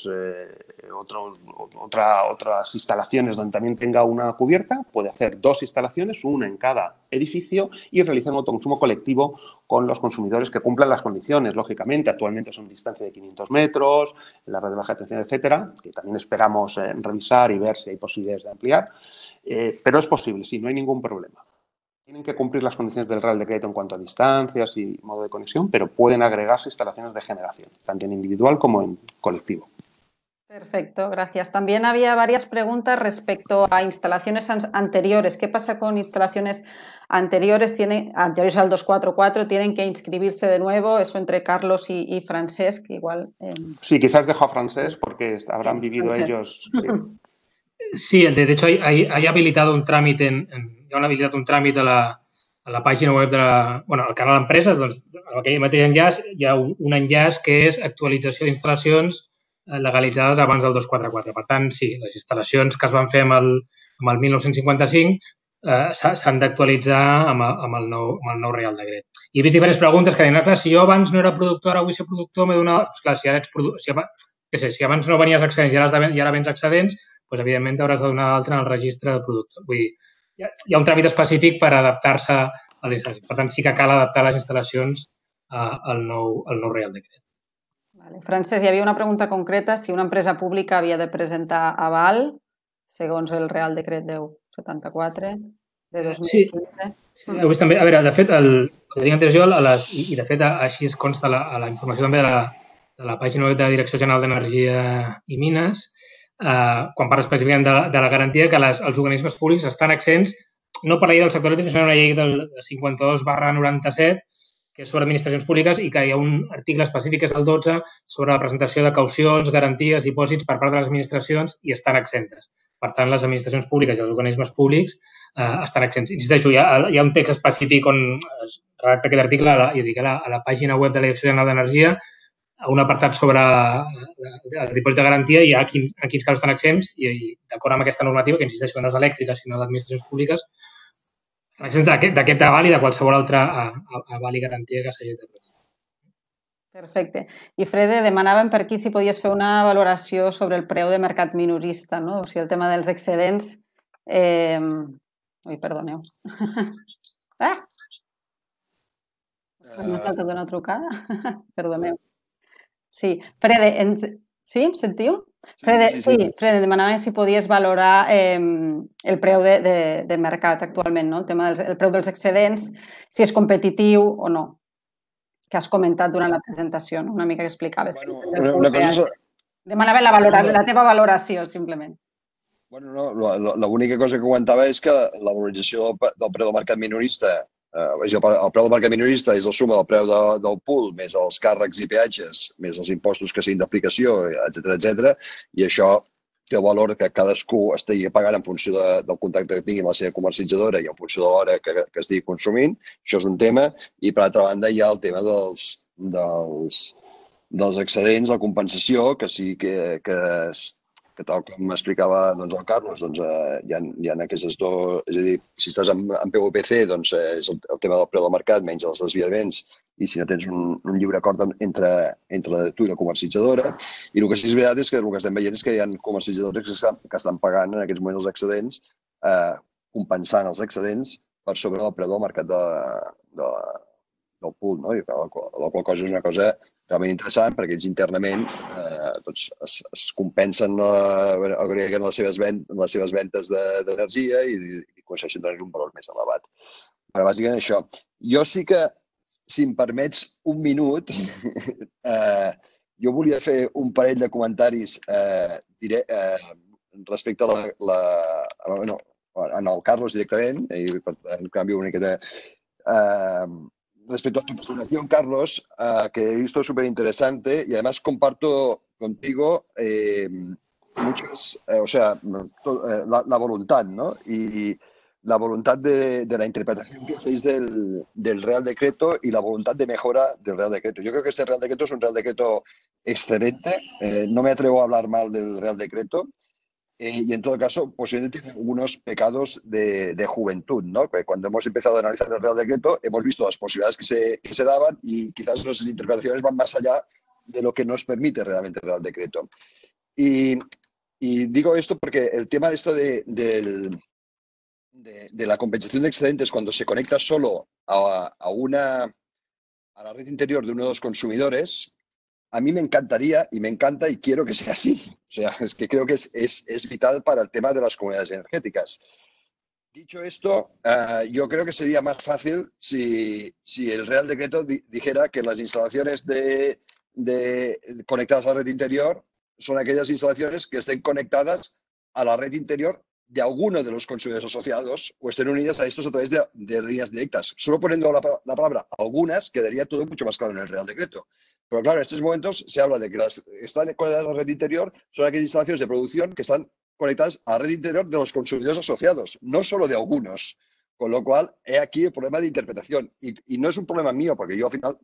otras instalaciones donde también tenga una cubierta, puede hacer dos instalaciones, una en cada edificio y realizar un autoconsumo colectivo con los consumidores que cumplan las condiciones, lógicamente. Actualmente son distancia de 500 metros, en la red de baja tensión, etcétera, que también esperamos revisar y ver si hay posibilidades de ampliar, pero es posible, sí, no hay ningún problema. Tienen que cumplir las condiciones del Real Decreto en cuanto a distancias y modo de conexión, pero pueden agregarse instalaciones de generación, tanto en individual como en colectivo. Perfecto, gracias. También había varias preguntas respecto a instalaciones anteriores. ¿Qué pasa con instalaciones anteriores? Anteriores al 244, ¿tienen que inscribirse de nuevo? Eso entre Carlos y Francesc, igual. Sí, quizás dejo a Francesc porque habrán vivido ellos. Sí, de hecho hay habilitado un tràmit hi ha habilitat un tràmit a la pàgina web al canal Empreses, doncs en aquell mateix enllaç hi ha un enllaç que és actualització d'instal·lacions legalitzades abans del 244. Per tant, sí, les instal·lacions que es van fer amb el 1955 s'han d'actualitzar amb el nou Real Decret. I he vist diferents preguntes que deien, clar, si jo abans no era productor, ara vull ser productor, m'he donat... Clar, si abans no venies excedents i ara vens excedents, doncs, evidentment, t'hauràs de donar d'altra en el registre de productor. Vull dir, hi ha un tràmit específic per adaptar-se a les instal·lacions. Per tant, sí que cal adaptar les instal·lacions al nou Real Decret. Vale. Francesc, hi havia una pregunta concreta, si una empresa pública havia de presentar aval, segons el Real Decret 1074 de 2015. Sí, ho he vist també. A veure, de fet, el que deia antes jo, i de fet així es consta a la informació també de la pàgina web de la Direcció General d'Energia i Mines, quan parla específicament de la garantia, que els organismes públics estan exempts, no per la llei del sector elèctric, sinó una llei del 52/97, que és sobre administracions públiques i que hi ha un article específic, que és el 12, sobre la presentació de caucions, garanties, dipòsits per part de les administracions i estan exemptes. Per tant, les administracions públiques i els organismes públics estan exempts. Insisteixo, hi ha un text específic on es redacta aquest article, a la pàgina web de la Direcció General d'Energia, un apartat sobre el dipòsit de garantia i en quins casos estan exempts i d'acord amb aquesta normativa, que insisteixo que no és elèctrica, sinó d'administracions públiques, exempts d'aquest aval i de qualsevol altre aval i garantia que s'hagi de produir. Perfecte. I Frede, demanàvem per aquí si podies fer una valoració sobre el preu de mercat minorista, no? O sigui, el tema dels excedents. Ui, perdoneu. M'ha faltat una trucada? Perdoneu. Sí. Frede, sí? Em sentiu? Frede, sí, Frede, demanàvem si podies valorar el preu de mercat actualment, no? El tema del preu dels excedents, si és competitiu o no, que has comentat durant la presentació, no? Una mica que explicaves. Demanava la teva valoració, simplement. Bueno, no, l'única cosa que comentava és que la valorització del preu del mercat minorista, el preu del mercat minorista és la suma del preu del pool més els càrrecs i peatges, més els impostos que siguin d'aplicació, etc. I això té el valor que cadascú estigui pagant en funció del contacte que tingui amb la seva comercialitzadora i en funció de l'hora que estigui consumint. Això és un tema. I, per altra banda, hi ha el tema dels excedents, la compensació, que sí que tal com m'explicava el Carlos, hi ha aquestes dues... És a dir, si estàs en PVPC, és el tema del preu del mercat, menys els desviaments, i si no tens un lliure acord entre tu i la comercialitzadora. I el que sí és veritat és que el que estem veient és que hi ha comercialitzadores que estan pagant en aquests moments els excedents, compensant els excedents per sobre del preu del mercat del pool. La qual cosa és una cosa realment interessant perquè ells internament es compensen les seves ventes d'energia i aconsegueixen tenir un valor més elevat. Però bàsicament això. Jo sí que, si em permets un minut, jo volia fer un parell de comentaris respecte al Carlos directament, i per tant canvio una miqueta. Respecto a tu presentación, Carlos, que he visto súper interesante y además comparto contigo la voluntad, ¿no? Y la voluntad de la interpretación que hacéis del Real Decreto y la voluntad de mejora del Real Decreto. Yo creo que este Real Decreto es un Real Decreto excelente. No me atrevo a hablar mal del Real Decreto. Y en todo caso, posiblemente tiene algunos pecados de juventud, ¿no? Cuando hemos empezado a analizar el Real Decreto, hemos visto las posibilidades que se daban y quizás nuestras interpretaciones van más allá de lo que nos permite realmente el Real Decreto. Y digo esto porque el tema de la compensación de excedentes cuando se conecta solo a la red interior de uno de los consumidores, a mí me encantaría y me encanta y quiero que sea así. O sea, es que creo que es vital para el tema de las comunidades energéticas. Dicho esto, yo creo que sería más fácil si el Real Decreto dijera que las instalaciones conectadas a la red interior son aquellas instalaciones que estén conectadas a la red interior de alguno de los consumidores asociados o estén unidas a estos a través de líneas directas. Solo poniendo la palabra algunas quedaría todo mucho más claro en el Real Decreto. Pero claro, en estos momentos se habla de que las que están conectadas a la red interior son aquellas instalaciones de producción que están conectadas a la red interior de los consumidores asociados, no solo de algunos. Con lo cual, he aquí el problema de interpretación. Y no es un problema mío, porque yo al final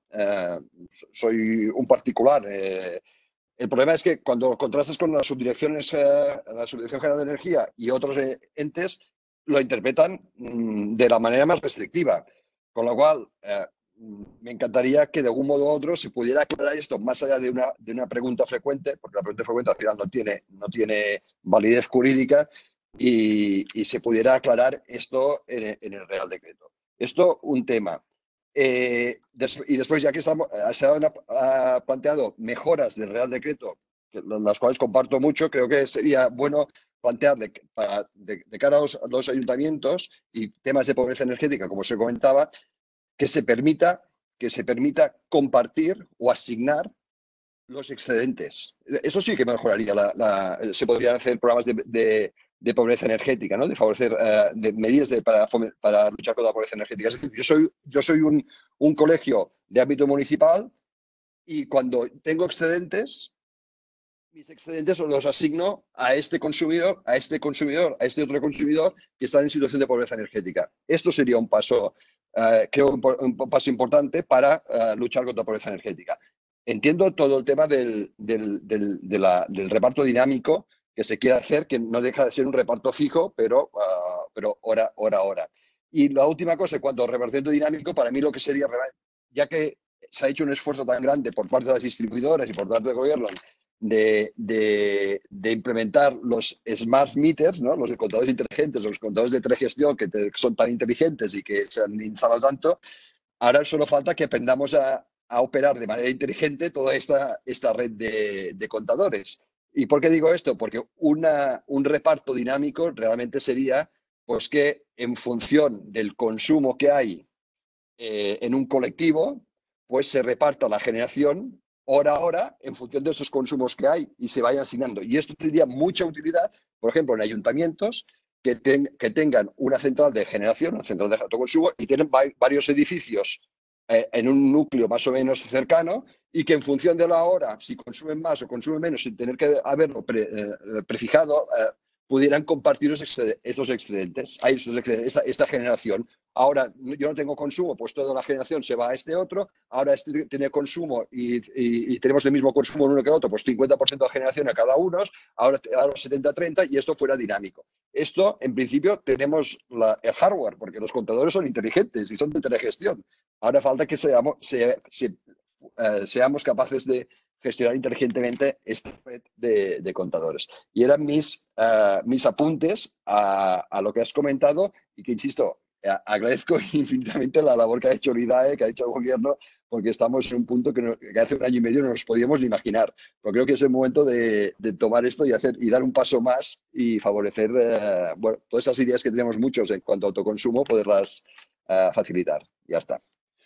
soy un particular. El problema es que cuando contrastas con las subdirecciones, la Subdirección General de Energía y otros entes, lo interpretan de la manera más restrictiva. Con lo cual, me encantaría que de algún modo u otro se pudiera aclarar esto más allá de una pregunta frecuente, porque la pregunta frecuente al final no tiene validez jurídica, y se pudiera aclarar esto en el Real Decreto. Esto, un tema. Y después, ya que se han planteado mejoras del Real Decreto, las cuales comparto mucho, creo que sería bueno plantear de cara a los ayuntamientos y temas de pobreza energética, como se comentaba, que se permita compartir o asignar los excedentes. Eso sí que mejoraría. Se podrían hacer programas de pobreza energética, ¿no? De favorecer de medidas para luchar contra la pobreza energética. Es decir, yo soy un colegio de ámbito municipal y cuando tengo excedentes, mis excedentes los asigno a este consumidor, a este otro consumidor que está en situación de pobreza energética. Esto sería un paso, creo, un paso importante para luchar contra la pobreza energética. Entiendo todo el tema del reparto dinámico que se quiere hacer, que no deja de ser un reparto fijo, pero hora a hora. Y la última cosa, en cuanto al reparto dinámico, para mí lo que sería, ya que se ha hecho un esfuerzo tan grande por parte de las distribuidoras y por parte del gobierno de implementar los smart meters, ¿no? Los contadores inteligentes, los contadores de telegestión que son tan inteligentes y que se han instalado tanto, ahora solo falta que aprendamos a operar de manera inteligente toda esta red de contadores. ¿Y por qué digo esto? Porque un reparto dinámico realmente sería pues que en función del consumo que hay en un colectivo, pues se reparta la generación hora a hora en función de esos consumos que hay y se vayan asignando. Y esto tendría mucha utilidad, por ejemplo, en ayuntamientos que tengan una central de generación, una central de autoconsumo y tienen varios edificios en un núcleo más o menos cercano y que en función de la hora, si consumen más o consumen menos, sin tener que haberlo prefijado, pudieran compartir esos excedentes, esta generación. Ahora yo no tengo consumo, pues toda la generación se va a este otro, ahora este tiene consumo y tenemos el mismo consumo en uno que otro, pues 50% de generación a cada uno, ahora 70-30 y esto fuera dinámico. Esto, en principio, tenemos el hardware, porque los contadores son inteligentes y son de telegestión. Ahora falta que seamos capaces de gestionar inteligentemente esta red de contadores. Y eran mis apuntes a lo que has comentado y que, insisto, agradezco infinitamente la labor que ha hecho el IDAE, que ha hecho el gobierno, porque estamos en un punto que hace un año y medio no nos podíamos ni imaginar. Pero creo que es el momento de tomar esto y dar un paso más y favorecer todas esas ideas que tenemos muchos en cuanto a autoconsumo, poderlas facilitar. Ya está.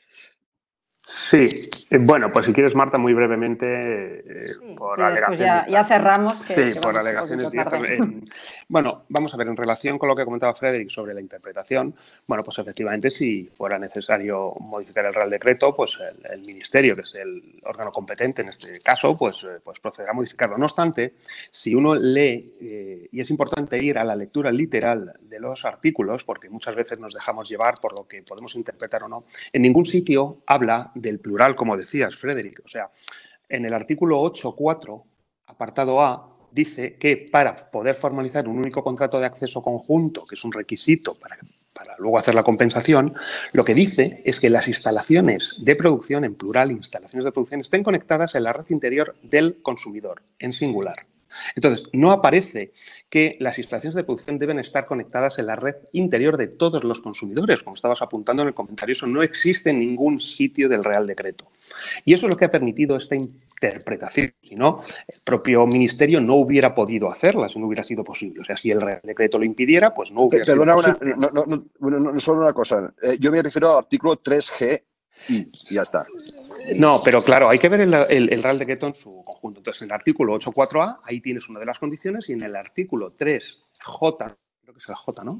Sí, bueno, pues si quieres, Marta, muy brevemente, por alegaciones. Ya cerramos. Por alegaciones directas. Bueno, vamos a ver, en relación con lo que comentaba Frédéric sobre la interpretación, bueno, pues efectivamente, si fuera necesario modificar el Real Decreto, pues el Ministerio, que es el órgano competente en este caso, pues procederá a modificarlo. No obstante, si uno lee, y es importante ir a la lectura literal de los artículos, porque muchas veces nos dejamos llevar por lo que podemos interpretar o no, en ningún sitio habla del plural, como decías, Frédéric. O sea, en el artículo 8.4, apartado A, dice que para poder formalizar un único contrato de acceso conjunto, que es un requisito para luego hacer la compensación, lo que dice es que las instalaciones de producción, en plural, instalaciones de producción, estén conectadas en la red interior del consumidor, en singular. Entonces, no aparece que las instalaciones de producción deben estar conectadas en la red interior de todos los consumidores. Como estabas apuntando en el comentario, eso no existe en ningún sitio del Real Decreto. Y eso es lo que ha permitido esta interpretación. Si no, el propio Ministerio no hubiera podido hacerla, si no hubiera sido posible. O sea, si el Real Decreto lo impidiera, pues no hubiera sido posible. No, solo una cosa. Yo me refiero al artículo 3G y ya está. No, pero claro, hay que ver el Real Decreto en su conjunto. Entonces, en el artículo 8.4a, ahí tienes una de las condiciones y en el artículo 3J, creo que es el J, ¿no?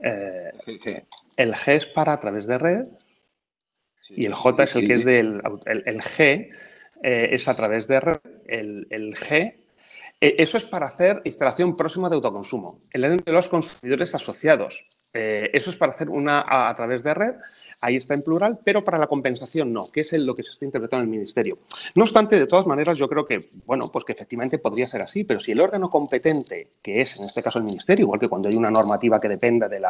El G es para a través de red y el J es el que es del... El G es a través de red. El G, eso es para hacer instalación próxima de autoconsumo. El de los consumidores asociados. Eso es para hacer una a través de red. Ahí está en plural, pero para la compensación no, que es lo que se está interpretando en el Ministerio. No obstante, de todas maneras, yo creo que, bueno, pues que efectivamente podría ser así, pero si el órgano competente, que es en este caso el Ministerio, igual que cuando hay una normativa que dependa de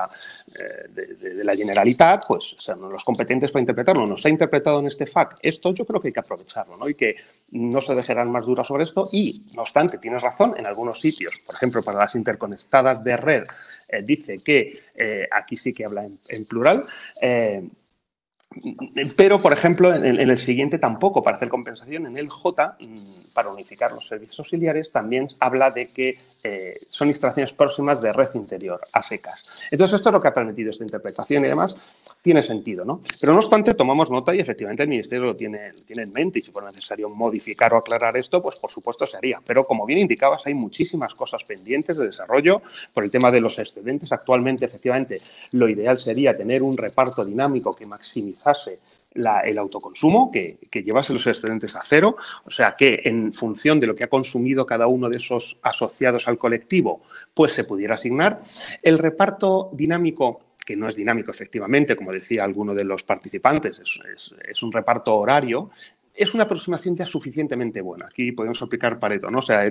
la Generalitat, pues son los competentes para interpretarlo. Nos ha interpretado en este FAQ esto, yo creo que hay que aprovecharlo, ¿no? Y que no se dejarán más duras sobre esto y, no obstante, tienes razón, en algunos sitios, por ejemplo, para las interconectadas de red, dice que aquí sí que habla en plural. Pero, por ejemplo, en el siguiente tampoco, para hacer compensación, en el J, para unificar los servicios auxiliares, también habla de que son instalaciones próximas de red interior, a secas. Entonces, esto es lo que ha permitido esta interpretación y además tiene sentido, ¿no? Pero no obstante, tomamos nota y efectivamente el Ministerio lo tiene en mente y si fuera necesario modificar o aclarar esto, pues por supuesto se haría. Pero como bien indicabas, hay muchísimas cosas pendientes de desarrollo por el tema de los excedentes. Actualmente, efectivamente, lo ideal sería tener un reparto dinámico que maximizase el autoconsumo, que llevase los excedentes a cero, o sea que en función de lo que ha consumido cada uno de esos asociados al colectivo, pues se pudiera asignar. El reparto dinámico, que no es dinámico efectivamente, como decía alguno de los participantes, es un reparto horario, es una aproximación ya suficientemente buena. Aquí podemos aplicar Pareto, ¿no? O sea,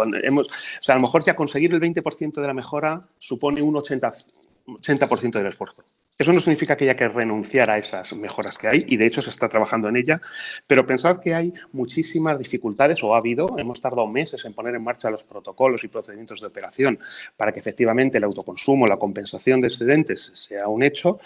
a lo mejor ya conseguir el 20% de la mejora supone un 80% del esfuerzo. Eso no significa que haya que renunciar a esas mejoras que hay y, de hecho, se está trabajando en ella, pero pensad que hay muchísimas dificultades, o ha habido, hemos tardado meses en poner en marcha los protocolos y procedimientos de operación para que efectivamente el autoconsumo, la compensación de excedentes sea un hecho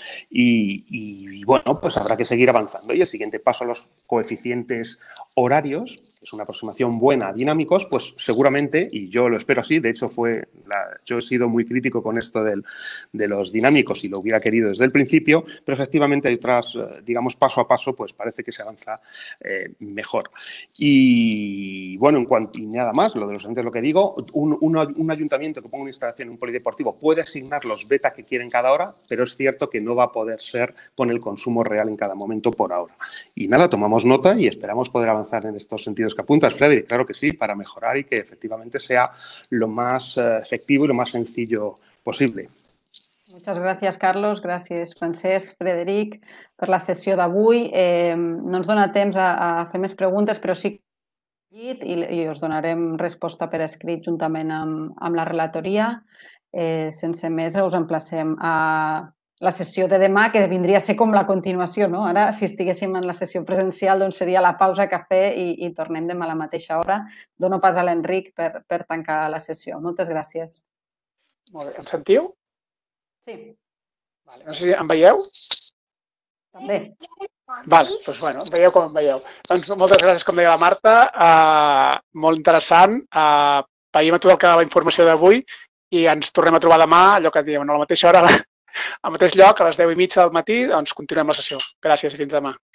y bueno, pues habrá que seguir avanzando. Y el siguiente paso, los coeficientes horarios, que es una aproximación buena a dinámicos, pues seguramente, y yo lo espero así, de hecho yo he sido muy crítico con esto de los dinámicos y lo hubiera querido desde el principio, pero efectivamente hay otras, digamos, paso a paso, pues parece que se avanza mejor. Y bueno, y nada más, lo de los antes lo que digo, un ayuntamiento que ponga una instalación en un polideportivo puede asignar los beta que quieren cada hora, pero es cierto que no va a poder ser con el consumo real en cada momento por ahora. Y nada, tomamos nota y esperamos poder avanzar en estos sentidos que apuntas, Frederic, claro que sí, para mejorar y que efectivamente sea lo más efectivo y lo más sencillo posible. Moltes gràcies, Carlos. Gràcies, Francesc, Frederic, per la sessió d'avui. No ens dona temps a fer més preguntes, però sí que i us donarem resposta per escrit juntament amb la relatoria. Sense més, us emplacem a la sessió de demà, que vindria a ser com la continuació, no? Ara, si estiguéssim en la sessió presencial, doncs seria la pausa cafè i tornem demà a la mateixa hora. Dono pas a l'Enric per tancar la sessió. Moltes gràcies. Molt bé. Em sentiu? Sí. Vale. No sé si em veieu? També. Vale, doncs bueno, em veieu com em veieu. Doncs moltes gràcies, com deia la Marta. Molt interessant. Veiem tot el que la informació d'avui i ens tornem a trobar demà, allò que diem, a la mateixa hora, al mateix lloc, a les 10:30 del matí, doncs continuem la sessió. Gràcies i fins demà.